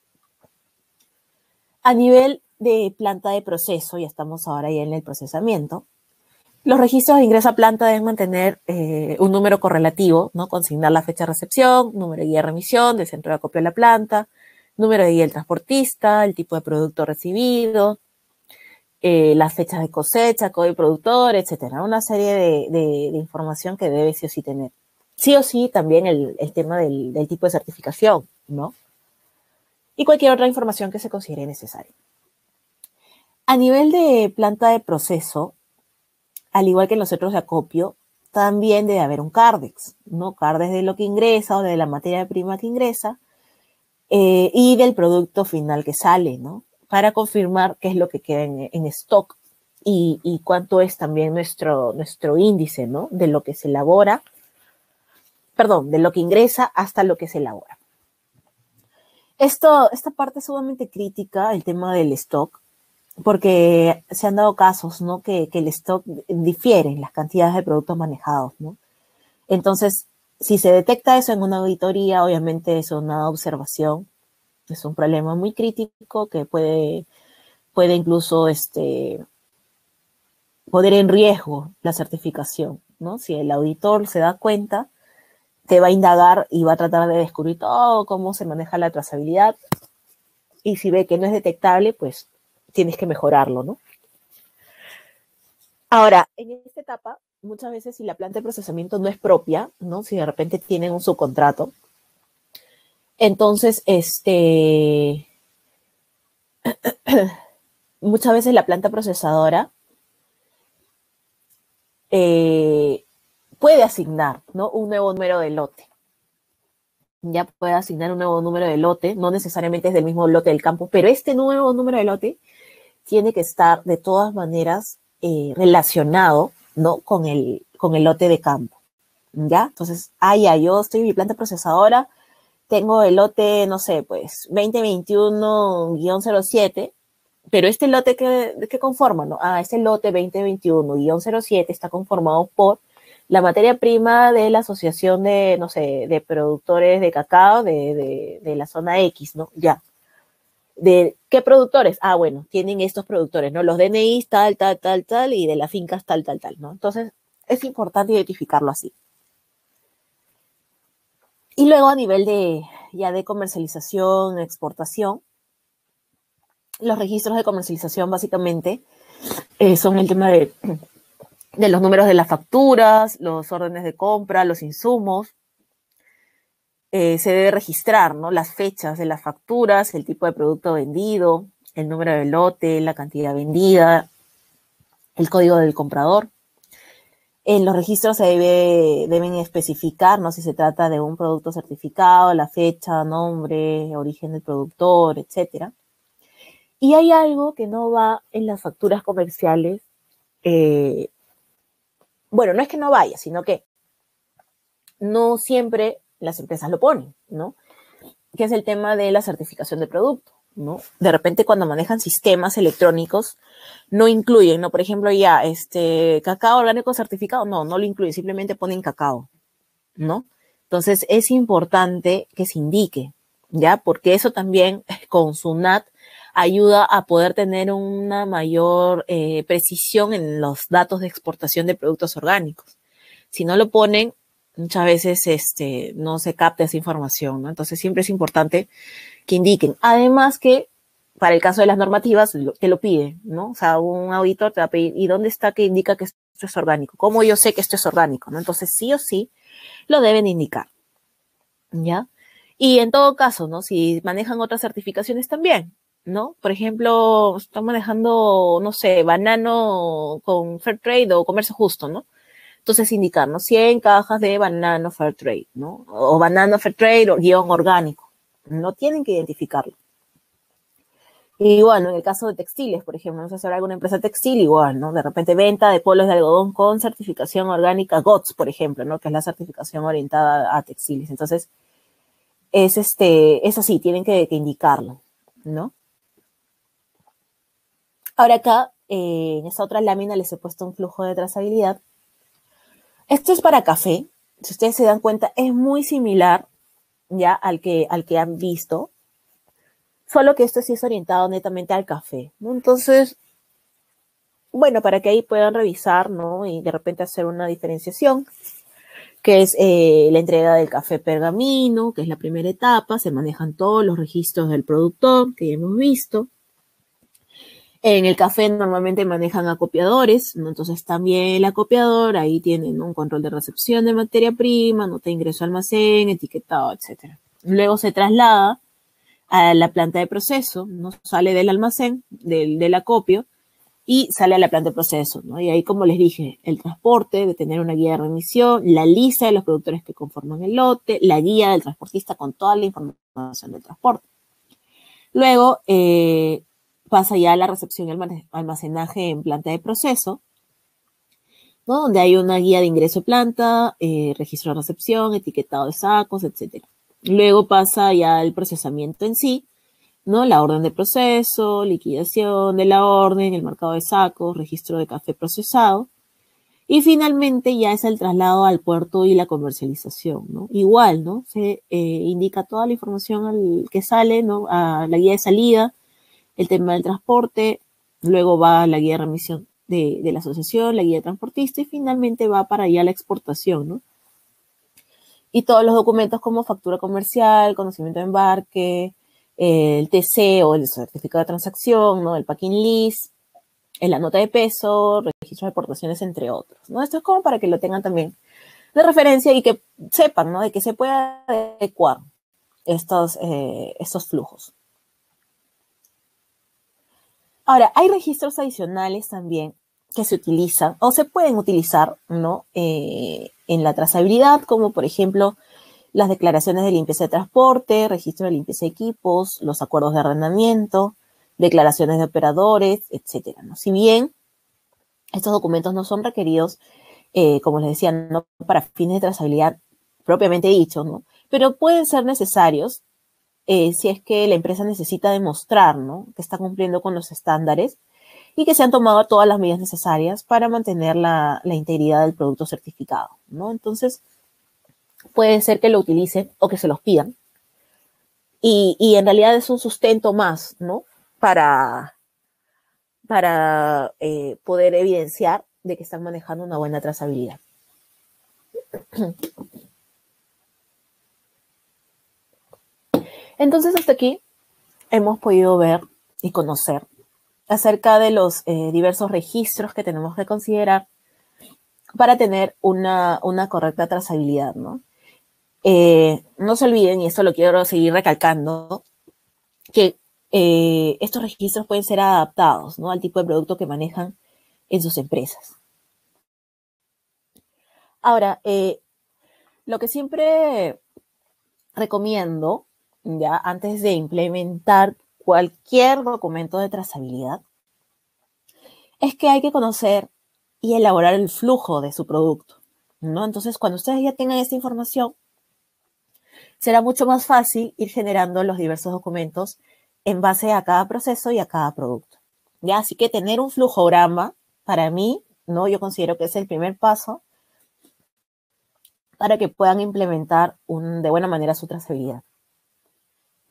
A nivel de planta de proceso, ya estamos ahora ya en el procesamiento, los registros de ingreso a planta deben mantener un número correlativo, ¿no? Consignar la fecha de recepción, número de guía de remisión del centro de acopio de la planta, número de guía del transportista, el tipo de producto recibido, las fechas de cosecha, código productor, etcétera. Una serie de información que debe sí o sí tener. Sí o sí también el tema del tipo de certificación, ¿no? Y cualquier otra información que se considere necesaria. A nivel de planta de proceso, al igual que en los centros de acopio, también debe haber un CARDEX, ¿no? CARDEX de lo que ingresa o de la materia prima que ingresa y del producto final que sale, ¿no? Para confirmar qué es lo que queda en stock y cuánto es también nuestro índice, ¿no? De lo que se elabora, perdón, de lo que ingresa hasta lo que se elabora. Esta parte es sumamente crítica, el tema del stock, porque se han dado casos, ¿no?, que el stock difiere en las cantidades de productos manejados, ¿no? Entonces, si se detecta eso en una auditoría, obviamente es una observación, es un problema muy crítico que puede incluso poner en riesgo la certificación, ¿no? Si el auditor se da cuenta, te va a indagar y va a tratar de descubrir todo cómo se maneja la trazabilidad, y si ve que no es detectable, pues tienes que mejorarlo, ¿no? Ahora, en esta etapa, muchas veces si la planta de procesamiento no es propia, ¿no? Si de repente tienen un subcontrato, entonces, muchas veces la planta procesadora puede asignar, ¿no?, un nuevo número de lote. Ya puede asignar un nuevo número de lote, no necesariamente es del mismo lote del campo, pero este nuevo número de lote tiene que estar de todas maneras relacionado, ¿no?, con el lote de campo, ¿ya? Entonces, ya, yo estoy en mi planta procesadora, tengo el lote, no sé, pues 2021-07, pero este lote ¿qué conforma, no? Este lote 2021-07 está conformado por la materia prima de la asociación de, no sé, de productores de cacao de la zona X, ¿no? Ya. ¿De qué productores? Bueno, tienen estos productores, ¿no? Los DNIs tal, y de las fincas tal, ¿no? Entonces, es importante identificarlo así. Y luego a nivel de comercialización, exportación, los registros de comercialización básicamente son el tema de los números de las facturas, los órdenes de compra, los insumos. Se debe registrar, ¿no?, las fechas de las facturas, el tipo de producto vendido, el número de lote, la cantidad vendida, el código del comprador. En los registros se deben especificar, ¿no?, si se trata de un producto certificado, la fecha, nombre, origen del productor, etc. Y hay algo que no va en las facturas comerciales. Bueno, no es que no vaya, sino que no siempre las empresas lo ponen, ¿no? Que es el tema de la certificación de producto, ¿no? De repente cuando manejan sistemas electrónicos no incluyen, ¿no? Por ejemplo, cacao orgánico certificado, no lo incluyen, simplemente ponen cacao, ¿no? Entonces es importante que se indique, ¿ya? Porque eso también con SUNAT ayuda a poder tener una mayor precisión en los datos de exportación de productos orgánicos. Si no lo ponen, muchas veces no se capta esa información, ¿no? Entonces siempre es importante que indiquen. Además que para el caso de las normativas te lo pide, ¿no? O sea, un auditor te va a pedir, ¿y dónde está que indica que esto es orgánico? ¿Cómo yo sé que esto es orgánico? ¿No? Entonces sí o sí lo deben indicar, ¿ya? Y en todo caso, ¿no? Si manejan otras certificaciones también, ¿no? Por ejemplo, están manejando, no sé, banano con fair trade o comercio justo, ¿no? Entonces indicar, ¿no? 100 cajas de banano fair trade, ¿no? O banano fair trade o guión orgánico. No tienen que identificarlo. Y bueno, en el caso de textiles, por ejemplo, no sé si habrá alguna empresa textil igual, ¿no? De repente venta de polos de algodón con certificación orgánica GOTS, por ejemplo, ¿no? Que es la certificación orientada a textiles. Entonces, eso sí, tienen que indicarlo, ¿no? Ahora acá, en esta otra lámina les he puesto un flujo de trazabilidad. Esto es para café. Si ustedes se dan cuenta, es muy similar ya al que han visto, solo que esto sí es orientado netamente al café, ¿no? Entonces, bueno, para que ahí puedan revisar, ¿no? Y de repente hacer una diferenciación, que es la entrega del café pergamino, que es la primera etapa, se manejan todos los registros del productor, que ya hemos visto. En el café normalmente manejan acopiadores, ¿no? Entonces también el acopiador, ahí tienen un control de recepción de materia prima, nota de ingreso al almacén, etiquetado, etc. Luego se traslada a la planta de proceso, ¿no? Sale del almacén, del acopio, y sale a la planta de proceso, ¿no? Y ahí, como les dije, el transporte, de tener una guía de remisión, la lista de los productores que conforman el lote, la guía del transportista con toda la información del transporte. Luego pasa ya a la recepción y almacenaje en planta de proceso, ¿no? Donde hay una guía de ingreso de planta, registro de recepción, etiquetado de sacos, etc. Luego pasa ya el procesamiento en sí, ¿no? La orden de proceso, liquidación de la orden, el marcado de sacos, registro de café procesado. Y finalmente ya es el traslado al puerto y la comercialización, ¿no? Igual, ¿no? Se indica toda la información que sale, ¿no? A la guía de salida, el tema del transporte, luego va la guía de remisión de la asociación, la guía de transportista y finalmente va para allá la exportación, ¿no? Y todos los documentos como factura comercial, conocimiento de embarque, el TC o el certificado de transacción, ¿no? El packing list, la nota de peso, registro de aportaciones, entre otros, ¿no? Esto es como para que lo tengan también de referencia y que sepan, ¿no? De que se puede adecuar estos flujos. Ahora, hay registros adicionales también que se utilizan o se pueden utilizar, ¿no? En la trazabilidad, como por ejemplo las declaraciones de limpieza de transporte, registro de limpieza de equipos, los acuerdos de arrendamiento, declaraciones de operadores, etcétera, ¿no? Si bien estos documentos no son requeridos, como les decía, no para fines de trazabilidad propiamente dicho, ¿no? Pero pueden ser necesarios si es que la empresa necesita demostrar, ¿no? Que está cumpliendo con los estándares y que se han tomado todas las medidas necesarias para mantener la integridad del producto certificado, ¿no? Entonces, puede ser que lo utilicen o que se los pidan. Y en realidad es un sustento más, ¿no? Para poder evidenciar de que están manejando una buena trazabilidad. Entonces, hasta aquí hemos podido ver y conocer acerca de los diversos registros que tenemos que considerar para tener una correcta trazabilidad, ¿no? No se olviden, y esto lo quiero seguir recalcando, que estos registros pueden ser adaptados, ¿no? Al tipo de producto que manejan en sus empresas. Ahora, lo que siempre recomiendo, ya antes de implementar cualquier documento de trazabilidad, es que hay que conocer y elaborar el flujo de su producto, ¿no? Entonces, cuando ustedes ya tengan esta información, será mucho más fácil ir generando los diversos documentos en base a cada proceso y a cada producto, ¿ya? Así que tener un flujograma, para mí, ¿no? Yo considero que es el primer paso para que puedan implementar de buena manera su trazabilidad.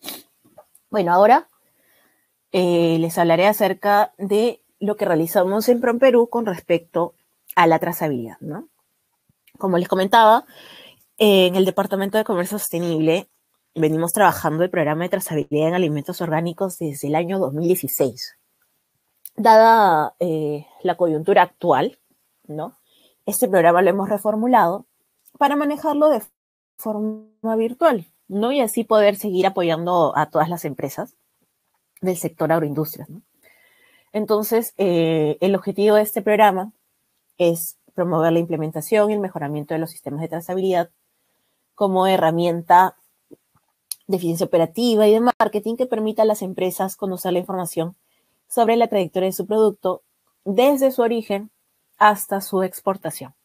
Bueno, ahora les hablaré acerca de lo que realizamos en PROMPERÚ con respecto a la trazabilidad, ¿no? Como les comentaba, en el Departamento de Comercio Sostenible venimos trabajando el programa de trazabilidad en alimentos orgánicos desde el año 2016. Dada la coyuntura actual, ¿no? Este programa lo hemos reformulado para manejarlo de forma virtual, ¿no? Y así poder seguir apoyando a todas las empresas del sector agroindustrias, ¿no? Entonces, el objetivo de este programa es promover la implementación y el mejoramiento de los sistemas de trazabilidad como herramienta de eficiencia operativa y de marketing que permita a las empresas conocer la información sobre la trayectoria de su producto desde su origen hasta su exportación.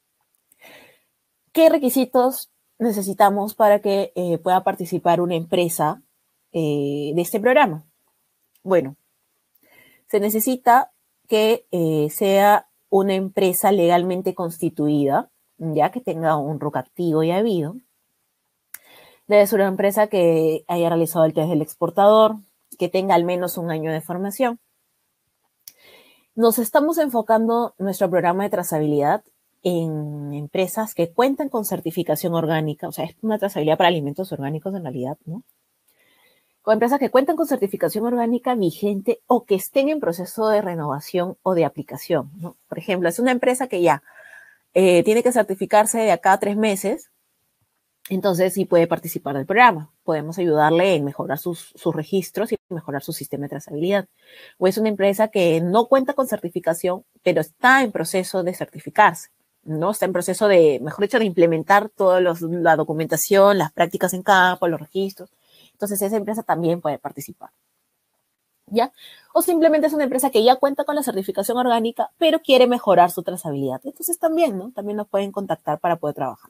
¿Qué requisitos necesitamos para que pueda participar una empresa de este programa? Bueno, se necesita que sea una empresa legalmente constituida, ya que tenga un RUC activo y habido. Debe ser una empresa que haya realizado el test del exportador, que tenga al menos un año de formación. Nos estamos enfocando nuestro programa de trazabilidad en empresas que cuentan con certificación orgánica, o sea, es una trazabilidad para alimentos orgánicos en realidad, ¿no? Con empresas que cuentan con certificación orgánica vigente o que estén en proceso de renovación o de aplicación, ¿no? Por ejemplo, es una empresa que ya tiene que certificarse de acá a 3 meses, entonces sí puede participar del programa. Podemos ayudarle en mejorar sus registros y mejorar su sistema de trazabilidad. O es una empresa que no cuenta con certificación, pero está en proceso de certificarse, ¿no? Está en proceso de, mejor dicho, de implementar toda la documentación, las prácticas en campo, los registros. Entonces esa empresa también puede participar, ¿ya? O simplemente es una empresa que ya cuenta con la certificación orgánica, pero quiere mejorar su trazabilidad. Entonces también, ¿no? También nos pueden contactar para poder trabajar.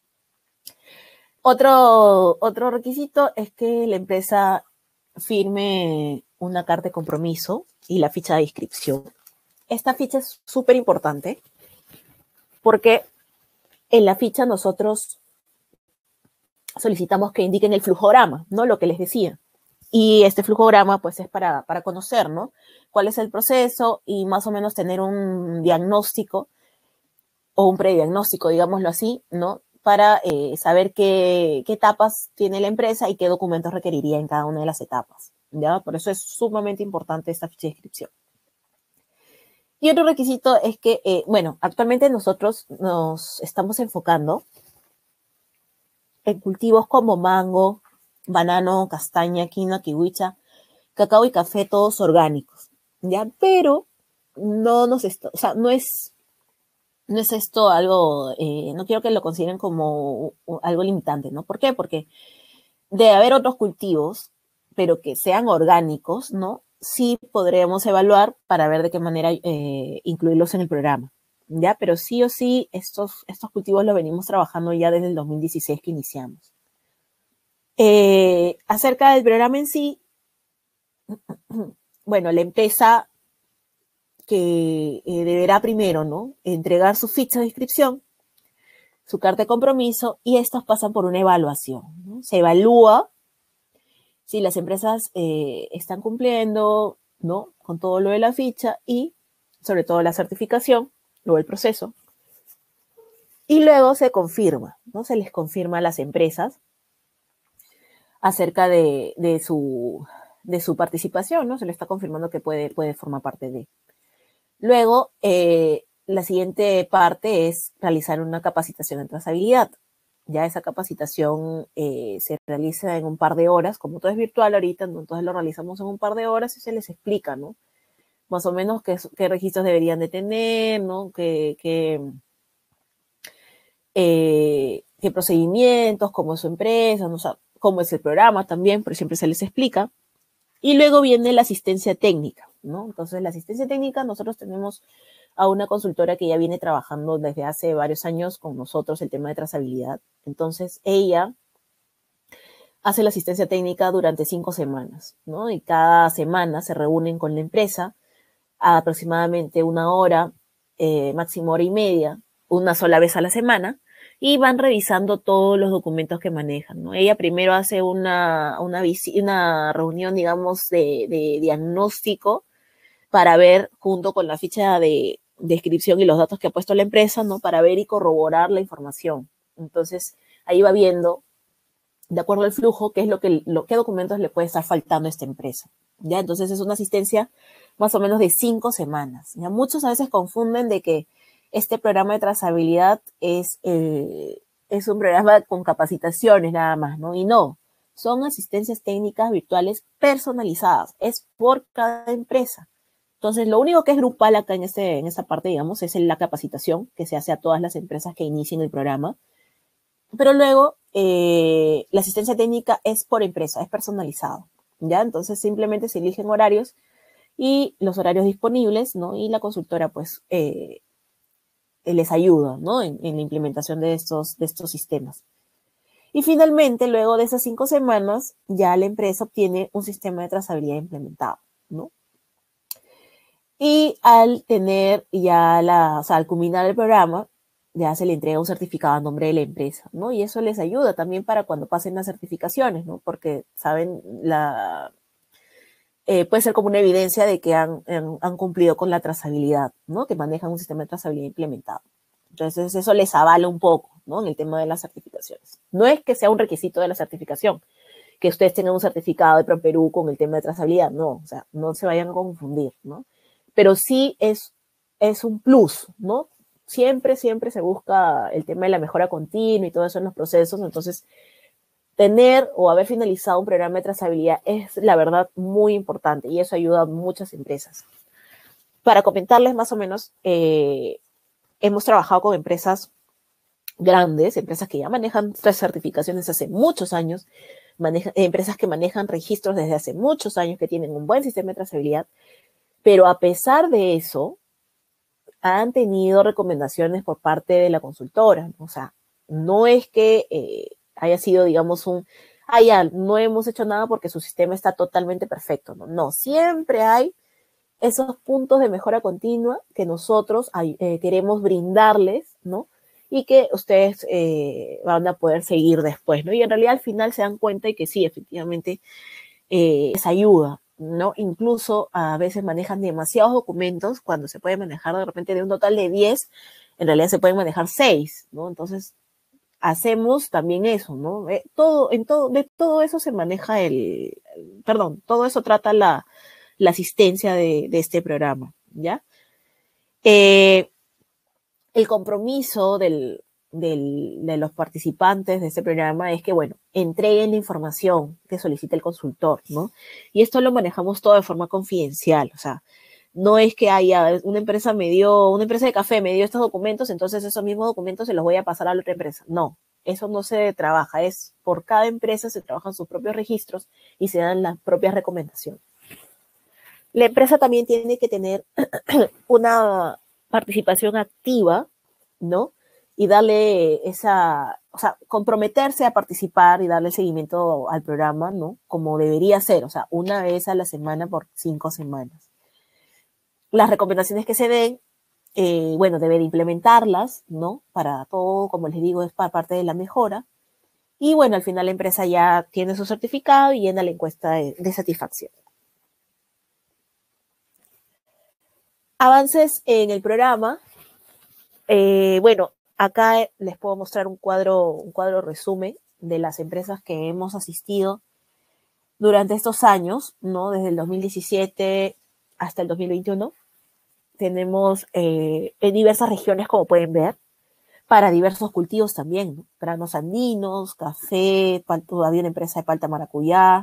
Otro requisito es que la empresa firme una carta de compromiso y la ficha de inscripción. Esta ficha es súper importante porque en la ficha nosotros solicitamos que indiquen el flujograma, ¿no? Lo que les decía. Y este flujograma, pues, es para conocer, ¿no? Cuál es el proceso y más o menos tener un diagnóstico o un prediagnóstico, digámoslo así, ¿no? Para saber qué etapas tiene la empresa y qué documentos requeriría en cada una de las etapas, ¿ya? Por eso es sumamente importante esta ficha de inscripción. Y otro requisito es que, bueno, actualmente nosotros nos estamos enfocando en cultivos como mango, banano, castaña, quinoa, kiwicha, cacao y café, todos orgánicos, ¿ya? Pero o sea, no es esto algo, no quiero que lo consideren como algo limitante, ¿no? ¿Por qué? Porque debe haber otros cultivos, pero que sean orgánicos, ¿no? Sí podremos evaluar para ver de qué manera incluirlos en el programa, ¿ya? Pero sí o sí, estos cultivos los venimos trabajando ya desde el 2016 que iniciamos. Acerca del programa en sí, bueno, la empresa que deberá primero, ¿no? Entregar su ficha de inscripción, su carta de compromiso, y estos pasan por una evaluación, ¿no? Se evalúa si las empresas están cumpliendo, ¿no? Con todo lo de la ficha y sobre todo la certificación, luego el proceso. Y luego se confirma, ¿no? Se les confirma a las empresas acerca de su participación, ¿no? Se le está confirmando que puede formar parte de. Luego, la siguiente parte es realizar una capacitación en trazabilidad. Ya esa capacitación se realiza en un par de horas, como todo es virtual ahorita, ¿no? Entonces lo realizamos en un par de horas y se les explica, ¿no? Más o menos qué registros deberían de tener, ¿no? Qué procedimientos, cómo es su empresa, ¿no? O sea, cómo es el programa también, pero siempre se les explica. Y luego viene la asistencia técnica, ¿no? Entonces, la asistencia técnica, nosotros tenemos a una consultora que ya viene trabajando desde hace varios años con nosotros el tema de trazabilidad. Entonces, ella hace la asistencia técnica durante 5 semanas, ¿no? Y cada semana se reúnen con la empresa a aproximadamente 1 hora, máximo hora y media, una sola vez a la semana, y van revisando todos los documentos que manejan, ¿no? Ella primero hace una reunión, digamos, de diagnóstico para ver, junto con la ficha de descripción y los datos que ha puesto la empresa, ¿no? Para ver y corroborar la información. Entonces, ahí va viendo, de acuerdo al flujo, qué es qué documentos le puede estar faltando a esta empresa. ¿Ya? Entonces, es una asistencia más o menos de 5 semanas. ¿Ya? Muchos a veces confunden de que este programa de trazabilidad es un programa con capacitaciones nada más, ¿no? Y no, son asistencias técnicas virtuales personalizadas, es por cada empresa. Entonces, lo único que es grupal acá en esta parte, digamos, es la capacitación que se hace a todas las empresas que inicien el programa. Pero luego, la asistencia técnica es por empresa, es personalizado, ¿ya? Entonces, simplemente se eligen horarios y los horarios disponibles, ¿no? Y la consultora, pues, les ayuda, ¿no? En la implementación de estos sistemas. Y finalmente, luego de esas 5 semanas, ya la empresa obtiene un sistema de trazabilidad implementado, ¿no? Y al tener ya o sea, al culminar el programa, ya se le entrega un certificado a nombre de la empresa, ¿no? Y eso les ayuda también para cuando pasen las certificaciones, ¿no? Porque, saben, puede ser como una evidencia de que han cumplido con la trazabilidad, ¿no? Que manejan un sistema de trazabilidad implementado. Entonces, eso les avala un poco, ¿no? En el tema de las certificaciones. No es que sea un requisito de la certificación, que ustedes tengan un certificado de ProPerú con el tema de trazabilidad, no, o sea, no se vayan a confundir, ¿no? Pero sí es un plus, ¿no? Siempre se busca el tema de la mejora continua y todo eso en los procesos, entonces tener o haber finalizado un programa de trazabilidad es, la verdad, muy importante y eso ayuda a muchas empresas. Para comentarles más o menos, hemos trabajado con empresas grandes, empresas que ya manejan 3 certificaciones hace muchos años, empresas que manejan registros desde hace muchos años, que tienen un buen sistema de trazabilidad, pero a pesar de eso, han tenido recomendaciones por parte de la consultora. O sea, no es que haya sido, digamos, ya, no hemos hecho nada porque su sistema está totalmente perfecto. No, no, siempre hay esos puntos de mejora continua que nosotros queremos brindarles, ¿no? Y que ustedes van a poder seguir después, ¿no? Y en realidad al final se dan cuenta de que sí, efectivamente, les ayuda, ¿no? Incluso a veces manejan demasiados documentos cuando se puede manejar de repente de un total de 10, en realidad se pueden manejar 6, ¿no? Entonces, hacemos también eso, ¿no? De todo eso se maneja todo eso trata la asistencia de este programa, ¿ya? El compromiso de los participantes de este programa es que, bueno, entreguen la información que solicita el consultor, ¿no? Y esto lo manejamos todo de forma confidencial, o sea, no es que haya una empresa de café me dio estos documentos, entonces esos mismos documentos se los voy a pasar a la otra empresa. No, eso no se trabaja, es por cada empresa se trabajan sus propios registros y se dan las propias recomendaciones. La empresa también tiene que tener una participación activa, ¿no? Y darle o sea, comprometerse a participar y darle seguimiento al programa, ¿no? Como debería ser, o sea, una vez a la semana por 5 semanas. Las recomendaciones que se den, bueno, debe de implementarlas, ¿no? Para todo, como les digo, es para parte de la mejora. Y bueno, al final la empresa ya tiene su certificado y llena la encuesta de satisfacción. Avances en el programa. Bueno, acá les puedo mostrar un cuadro resumen de las empresas que hemos asistido durante estos años, ¿no? Desde el 2017 hasta el 2021. Tenemos en diversas regiones, como pueden ver, para diversos cultivos también, ¿no? Granos andinos, café, todavía una empresa de palta maracuyá,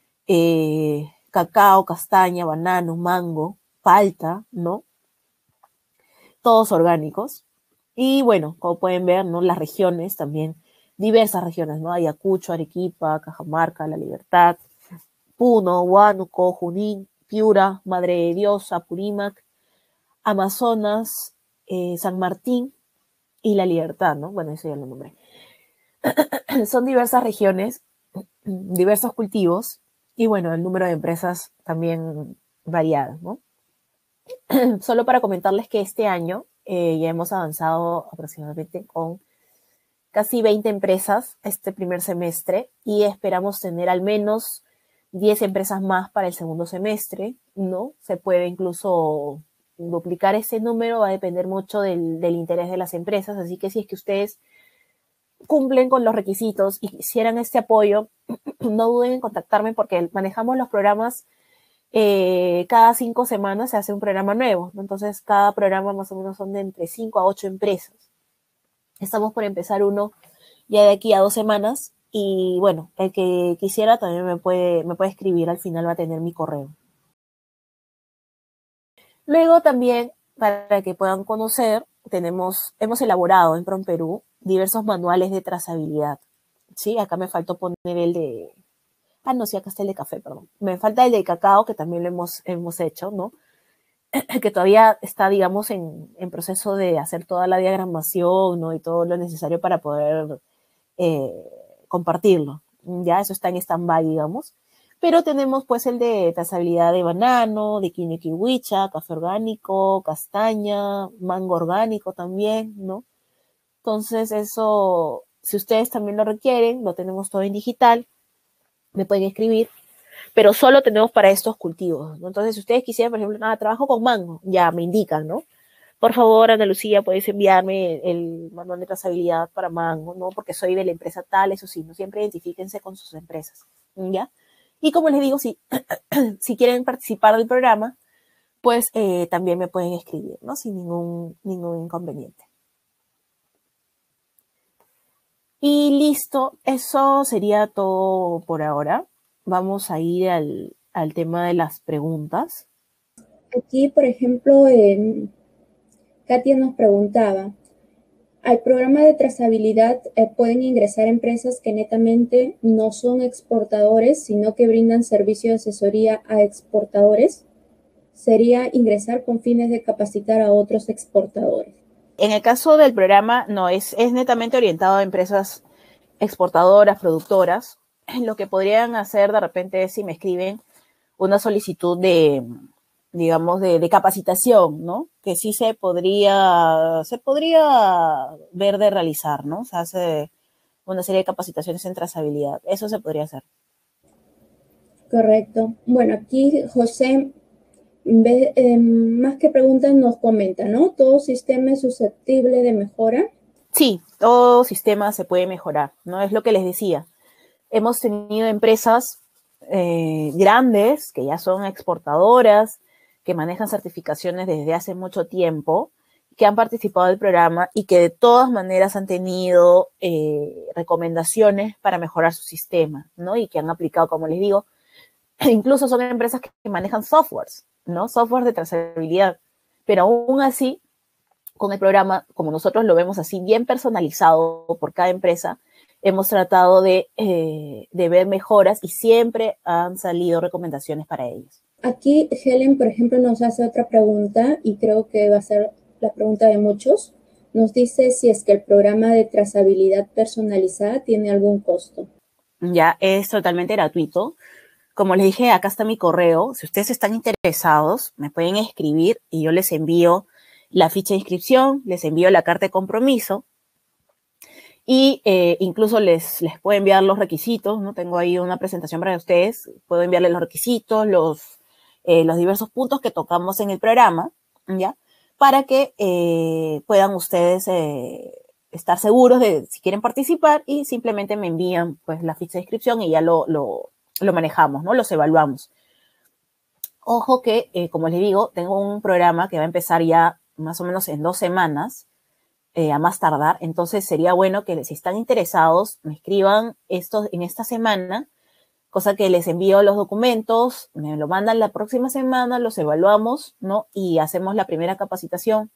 cacao, castaña, banano, mango, palta, ¿no? Todos orgánicos. Y bueno, como pueden ver, ¿no? Las regiones también, diversas regiones, ¿no? Ayacucho, Arequipa, Cajamarca, La Libertad, Puno, Huánuco, Junín, Piura, Madre de Dios, Apurímac, Amazonas, San Martín y La Libertad, ¿no? Bueno, eso ya lo nombré. Son diversas regiones, diversos cultivos y bueno, el número de empresas también variadas, ¿no? Solo para comentarles que este año ya hemos avanzado aproximadamente con casi 20 empresas este primer semestre y esperamos tener al menos 10 empresas más para el segundo semestre, ¿no? Se puede incluso duplicar ese número, va a depender mucho del interés de las empresas, así que si es que ustedes cumplen con los requisitos y quisieran este apoyo, no duden en contactarme porque manejamos los programas cada 5 semanas se hace un programa nuevo, ¿no? Entonces cada programa más o menos son de entre 5 a 8 empresas. Estamos por empezar uno ya de aquí a 2 semanas y bueno, el que quisiera también me puede escribir, al final va a tener mi correo. Luego también, para que puedan conocer, hemos elaborado en PromPerú diversos manuales de trazabilidad. Sí, acá me faltó poner el de... Ah, no, sí, acá está el de café, perdón. Me falta el de cacao, que también lo hemos hecho, ¿no? Que todavía está, digamos, en proceso de hacer toda la diagramación, ¿no? Y todo lo necesario para poder compartirlo. Ya, eso está en stand-by, digamos. Pero tenemos, pues, el de trazabilidad de banano, de quinoa kiwicha, café orgánico, castaña, mango orgánico también, ¿no? Entonces, eso, si ustedes también lo requieren, lo tenemos todo en digital, me pueden escribir, pero solo tenemos para estos cultivos, ¿no? Entonces, si ustedes quisieran, por ejemplo, nada, trabajo con mango, ya me indican, ¿no? Por favor, Ana Lucía, puedes enviarme el manual de trazabilidad para mango, ¿no? Porque soy de la empresa tal, eso sí, no siempre identifíquense con sus empresas, ¿ya? Y como les digo, si quieren participar del programa, pues también me pueden escribir, ¿no? Sin ningún inconveniente. Y listo, eso sería todo por ahora. Vamos a ir al tema de las preguntas.
Aquí, por ejemplo, Katia nos preguntaba, al programa de trazabilidad pueden ingresar empresas que netamente no son exportadores, sino que brindan servicio de asesoría a exportadores. Sería ingresar con fines de capacitar a otros exportadores.
En el caso del programa, no, es netamente orientado a empresas exportadoras, productoras. Lo que podrían hacer de repente es si me escriben una solicitud de, digamos, de capacitación, ¿no? Que sí se podría ver de realizar, ¿no? O sea, hace una serie de capacitaciones en trazabilidad. Eso se podría hacer.
Correcto. Bueno, aquí José, más que preguntas, nos comenta, ¿no? Todo sistema es susceptible de mejora.
Sí, todo sistema se puede mejorar, ¿no? Es lo que les decía. Hemos tenido empresas grandes que ya son exportadoras, que manejan certificaciones desde hace mucho tiempo, que han participado del programa y que de todas maneras han tenido recomendaciones para mejorar su sistema, ¿no? Y que han aplicado, como les digo, incluso son empresas que manejan softwares, ¿no? Software de trazabilidad. Pero aún así, con el programa, como nosotros lo vemos así, bien personalizado por cada empresa, hemos tratado de ver mejoras y siempre han salido recomendaciones para ellos.
Aquí Helen, por ejemplo, nos hace otra pregunta y creo que va a ser la pregunta de muchos. Nos dice si es que el programa de trazabilidad personalizada tiene algún costo.
Ya es totalmente gratuito. Como les dije, acá está mi correo. Si ustedes están interesados, me pueden escribir y yo les envío la ficha de inscripción, les envío la carta de compromiso y incluso les puedo enviar los requisitos, ¿no? Tengo ahí una presentación para ustedes, puedo enviarles los requisitos, los diversos puntos que tocamos en el programa, ¿ya? Para que puedan ustedes estar seguros de si quieren participar y simplemente me envían pues la ficha de inscripción y ya lo manejamos, ¿no? Los evaluamos. Ojo que, como les digo, tengo un programa que va a empezar ya más o menos en 2 semanas, a más tardar. Entonces sería bueno que si están interesados me escriban esto en esta semana, cosa que les envío los documentos, me lo mandan la próxima semana, los evaluamos, ¿no? Y hacemos la primera capacitación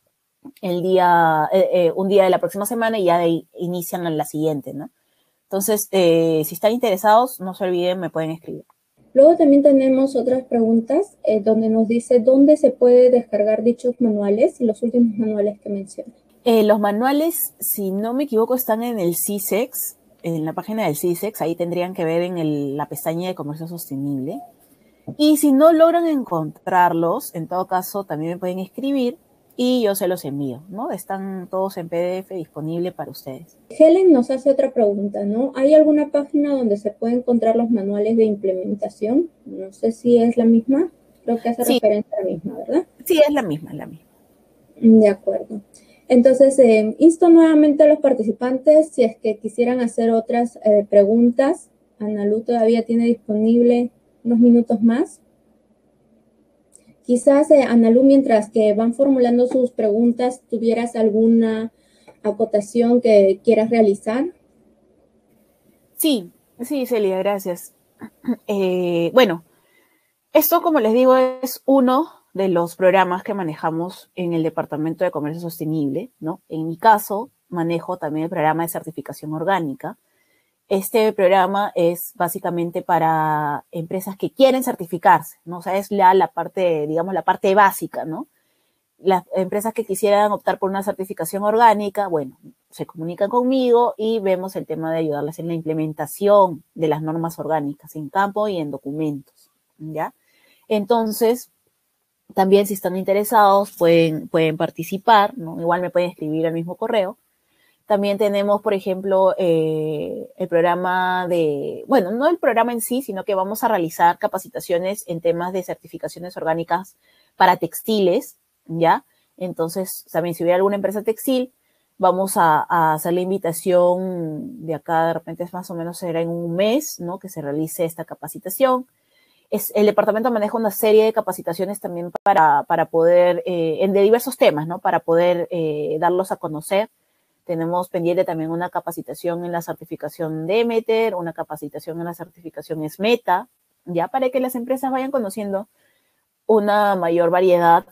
un día de la próxima semana y ya de ahí inician en la siguiente, ¿no? Entonces, si están interesados, no se olviden, me pueden escribir.
Luego también tenemos otras preguntas donde nos dice dónde se puede descargar dichos manuales y los últimos manuales que menciona.
Los manuales, si no me equivoco, están en el CISEX, en la página del CISEX, ahí tendrían que ver en la pestaña de comercio sostenible. Y si no logran encontrarlos, en todo caso, también me pueden escribir y yo se los envío, ¿no? Están todos en PDF disponible para ustedes.
Helen nos hace otra pregunta, ¿no? ¿Hay alguna página donde se puede encontrar los manuales de implementación? No sé si es la misma, creo que hace
Sí,
referencia a la misma, ¿verdad?
sí, es la misma, es la misma.
De acuerdo. Entonces, insto nuevamente a los participantes, si es que quisieran hacer otras preguntas. Analu todavía tiene disponible unos minutos más. Quizás, Analu, mientras que van formulando sus preguntas, ¿tuvieras alguna acotación que quieras realizar?
Sí, sí, Celia, gracias. Bueno, esto, como les digo, es uno de los programas que manejamos en el Departamento de Comercio Sostenible, ¿no? En mi caso, manejo también el programa de certificación orgánica. Este programa es básicamente para empresas que quieren certificarse, ¿no? O sea, es la parte, digamos, la parte básica, ¿no? Las empresas que quisieran optar por una certificación orgánica, bueno, se comunican conmigo y vemos el tema de ayudarles en la implementación de las normas orgánicas en campo y en documentos, ¿ya? Entonces, también si están interesados pueden participar, ¿no? Igual me pueden escribir al mismo correo. También tenemos, por ejemplo, el programa de, bueno, no el programa en sí, sino que vamos a realizar capacitaciones en temas de certificaciones orgánicas para textiles, ¿ya? Entonces, también si hubiera alguna empresa textil, vamos a hacer la invitación de acá, de repente es más o menos será en un mes, ¿no? Que se realice esta capacitación. El departamento maneja una serie de capacitaciones también para poder, de diversos temas, ¿no? Para poder darlos a conocer. Tenemos pendiente también una capacitación en la certificación Demeter, una capacitación en la certificación SMETA, ya para que las empresas vayan conociendo una mayor variedad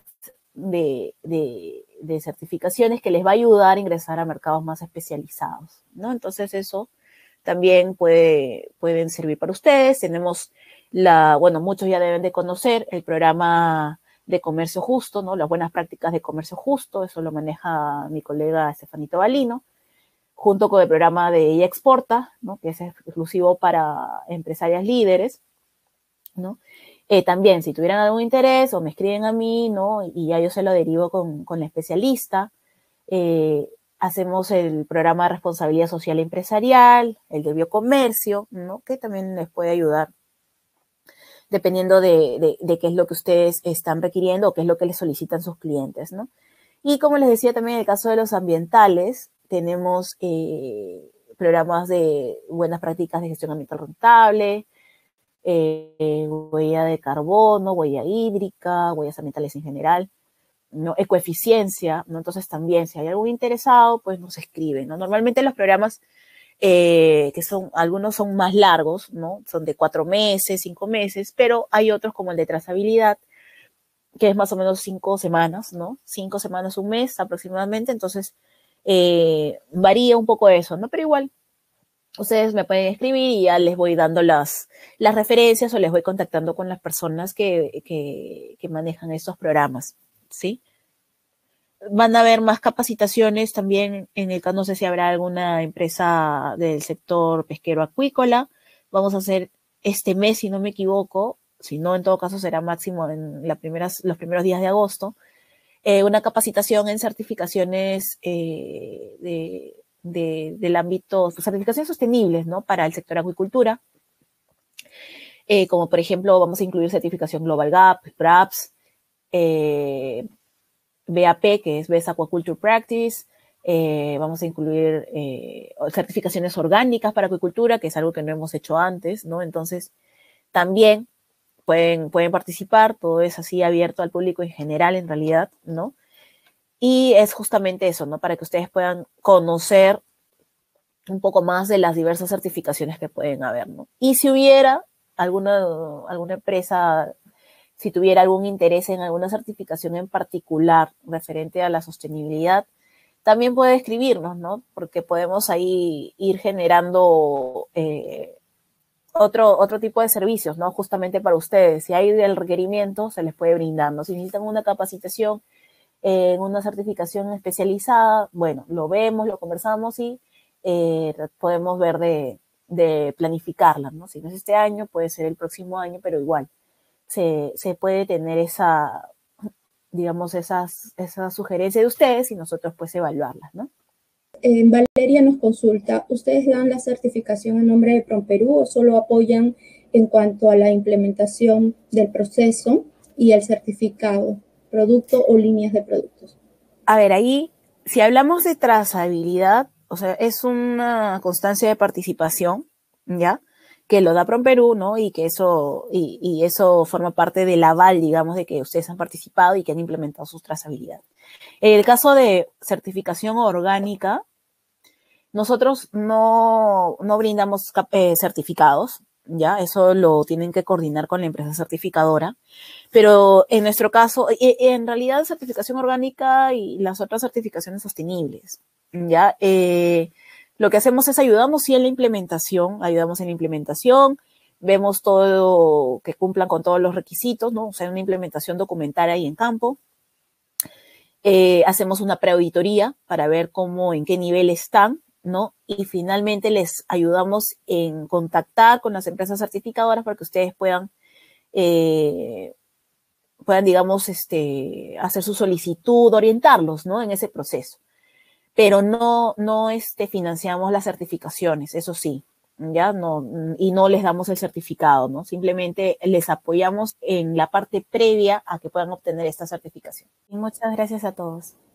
de certificaciones que les va a ayudar a ingresar a mercados más especializados, ¿no? Entonces eso también pueden servir para ustedes. Tenemos bueno, muchos ya deben de conocer el programa de comercio justo, ¿no? Las buenas prácticas de comercio justo, eso lo maneja mi colega Estefanito Balino, junto con el programa de Ella Exporta, ¿no? Que es exclusivo para empresarias líderes, ¿no? También, si tuvieran algún interés o me escriben a mí, ¿no? Y ya yo se lo derivo con la especialista. Hacemos el programa de responsabilidad social empresarial, el de biocomercio, ¿no? Que también les puede ayudar dependiendo de qué es lo que ustedes están requiriendo o qué es lo que les solicitan sus clientes, ¿no? Y como les decía también en el caso de los ambientales, tenemos programas de buenas prácticas de gestión ambiental rentable, huella de carbono, huella hídrica, huellas ambientales en general, ¿no? Ecoeficiencia, ¿no? Entonces también, si hay algún interesado, pues nos escriben, ¿no? Normalmente los programas algunos son más largos, ¿no? Son de 4 meses, 5 meses, pero hay otros como el de trazabilidad, que es más o menos 5 semanas, ¿no? 5 semanas, un mes aproximadamente, entonces varía un poco eso, ¿no? Pero igual, ustedes me pueden escribir y ya les voy dando las referencias o les voy contactando con las personas que manejan estos programas, ¿sí? Van a haber más capacitaciones también en el caso, no sé si habrá alguna empresa del sector pesquero acuícola. Vamos a hacer este mes, si no me equivoco, si no, en todo caso será máximo en los primeros días de agosto, una capacitación en certificaciones del ámbito, certificaciones sostenibles, ¿no? Para el sector acuicultura. Como por ejemplo, vamos a incluir certificación Global Gap, GRAPS, BAP, que es Best Aquaculture Practice. Vamos a incluir certificaciones orgánicas para acuicultura, que es algo que no hemos hecho antes, ¿no? Entonces, también pueden participar, todo es así abierto al público en general, en realidad, ¿no? Y es justamente eso, ¿no? Para que ustedes puedan conocer un poco más de las diversas certificaciones que pueden haber, ¿no? Y si hubiera alguna empresa, si tuviera algún interés en alguna certificación en particular referente a la sostenibilidad, también puede escribirnos, ¿no? Porque podemos ahí ir generando otro tipo de servicios, ¿no? Justamente para ustedes. Si hay el requerimiento, se les puede brindar, ¿no? Si necesitan una capacitación en una certificación especializada, bueno, lo vemos, lo conversamos y podemos ver de planificarla, ¿no? Si no es este año, puede ser el próximo año, pero igual se puede tener digamos, esas sugerencias de ustedes y nosotros pues evaluarlas, ¿no?
Valeria nos consulta, ¿ustedes dan la certificación en nombre de PROMPERÚ o solo apoyan en cuanto a la implementación del proceso y el certificado, producto o líneas de productos?
A ver, ahí, si hablamos de trazabilidad, o sea, es una constancia de participación, ¿ya? Que lo da PROMPERÚ, ¿no? Y que y eso forma parte del aval, digamos, de que ustedes han participado y que han implementado su trazabilidad. En el caso de certificación orgánica, nosotros no brindamos certificados, ¿ya? Eso lo tienen que coordinar con la empresa certificadora. Pero en nuestro caso, en realidad certificación orgánica y las otras certificaciones sostenibles, ¿ya? Lo que hacemos es ayudamos en la implementación, vemos todo que cumplan con todos los requisitos, ¿no? O sea, una implementación documentaria ahí en campo. Hacemos una preauditoría para ver en qué nivel están, ¿no? Y finalmente les ayudamos en contactar con las empresas certificadoras para que ustedes puedan, digamos, hacer su solicitud, orientarlos, ¿no? En ese proceso. Pero no financiamos las certificaciones, eso sí, ¿ya? No, y no les damos el certificado, ¿no? Simplemente les apoyamos en la parte previa a que puedan obtener esta certificación. Y muchas gracias a todos.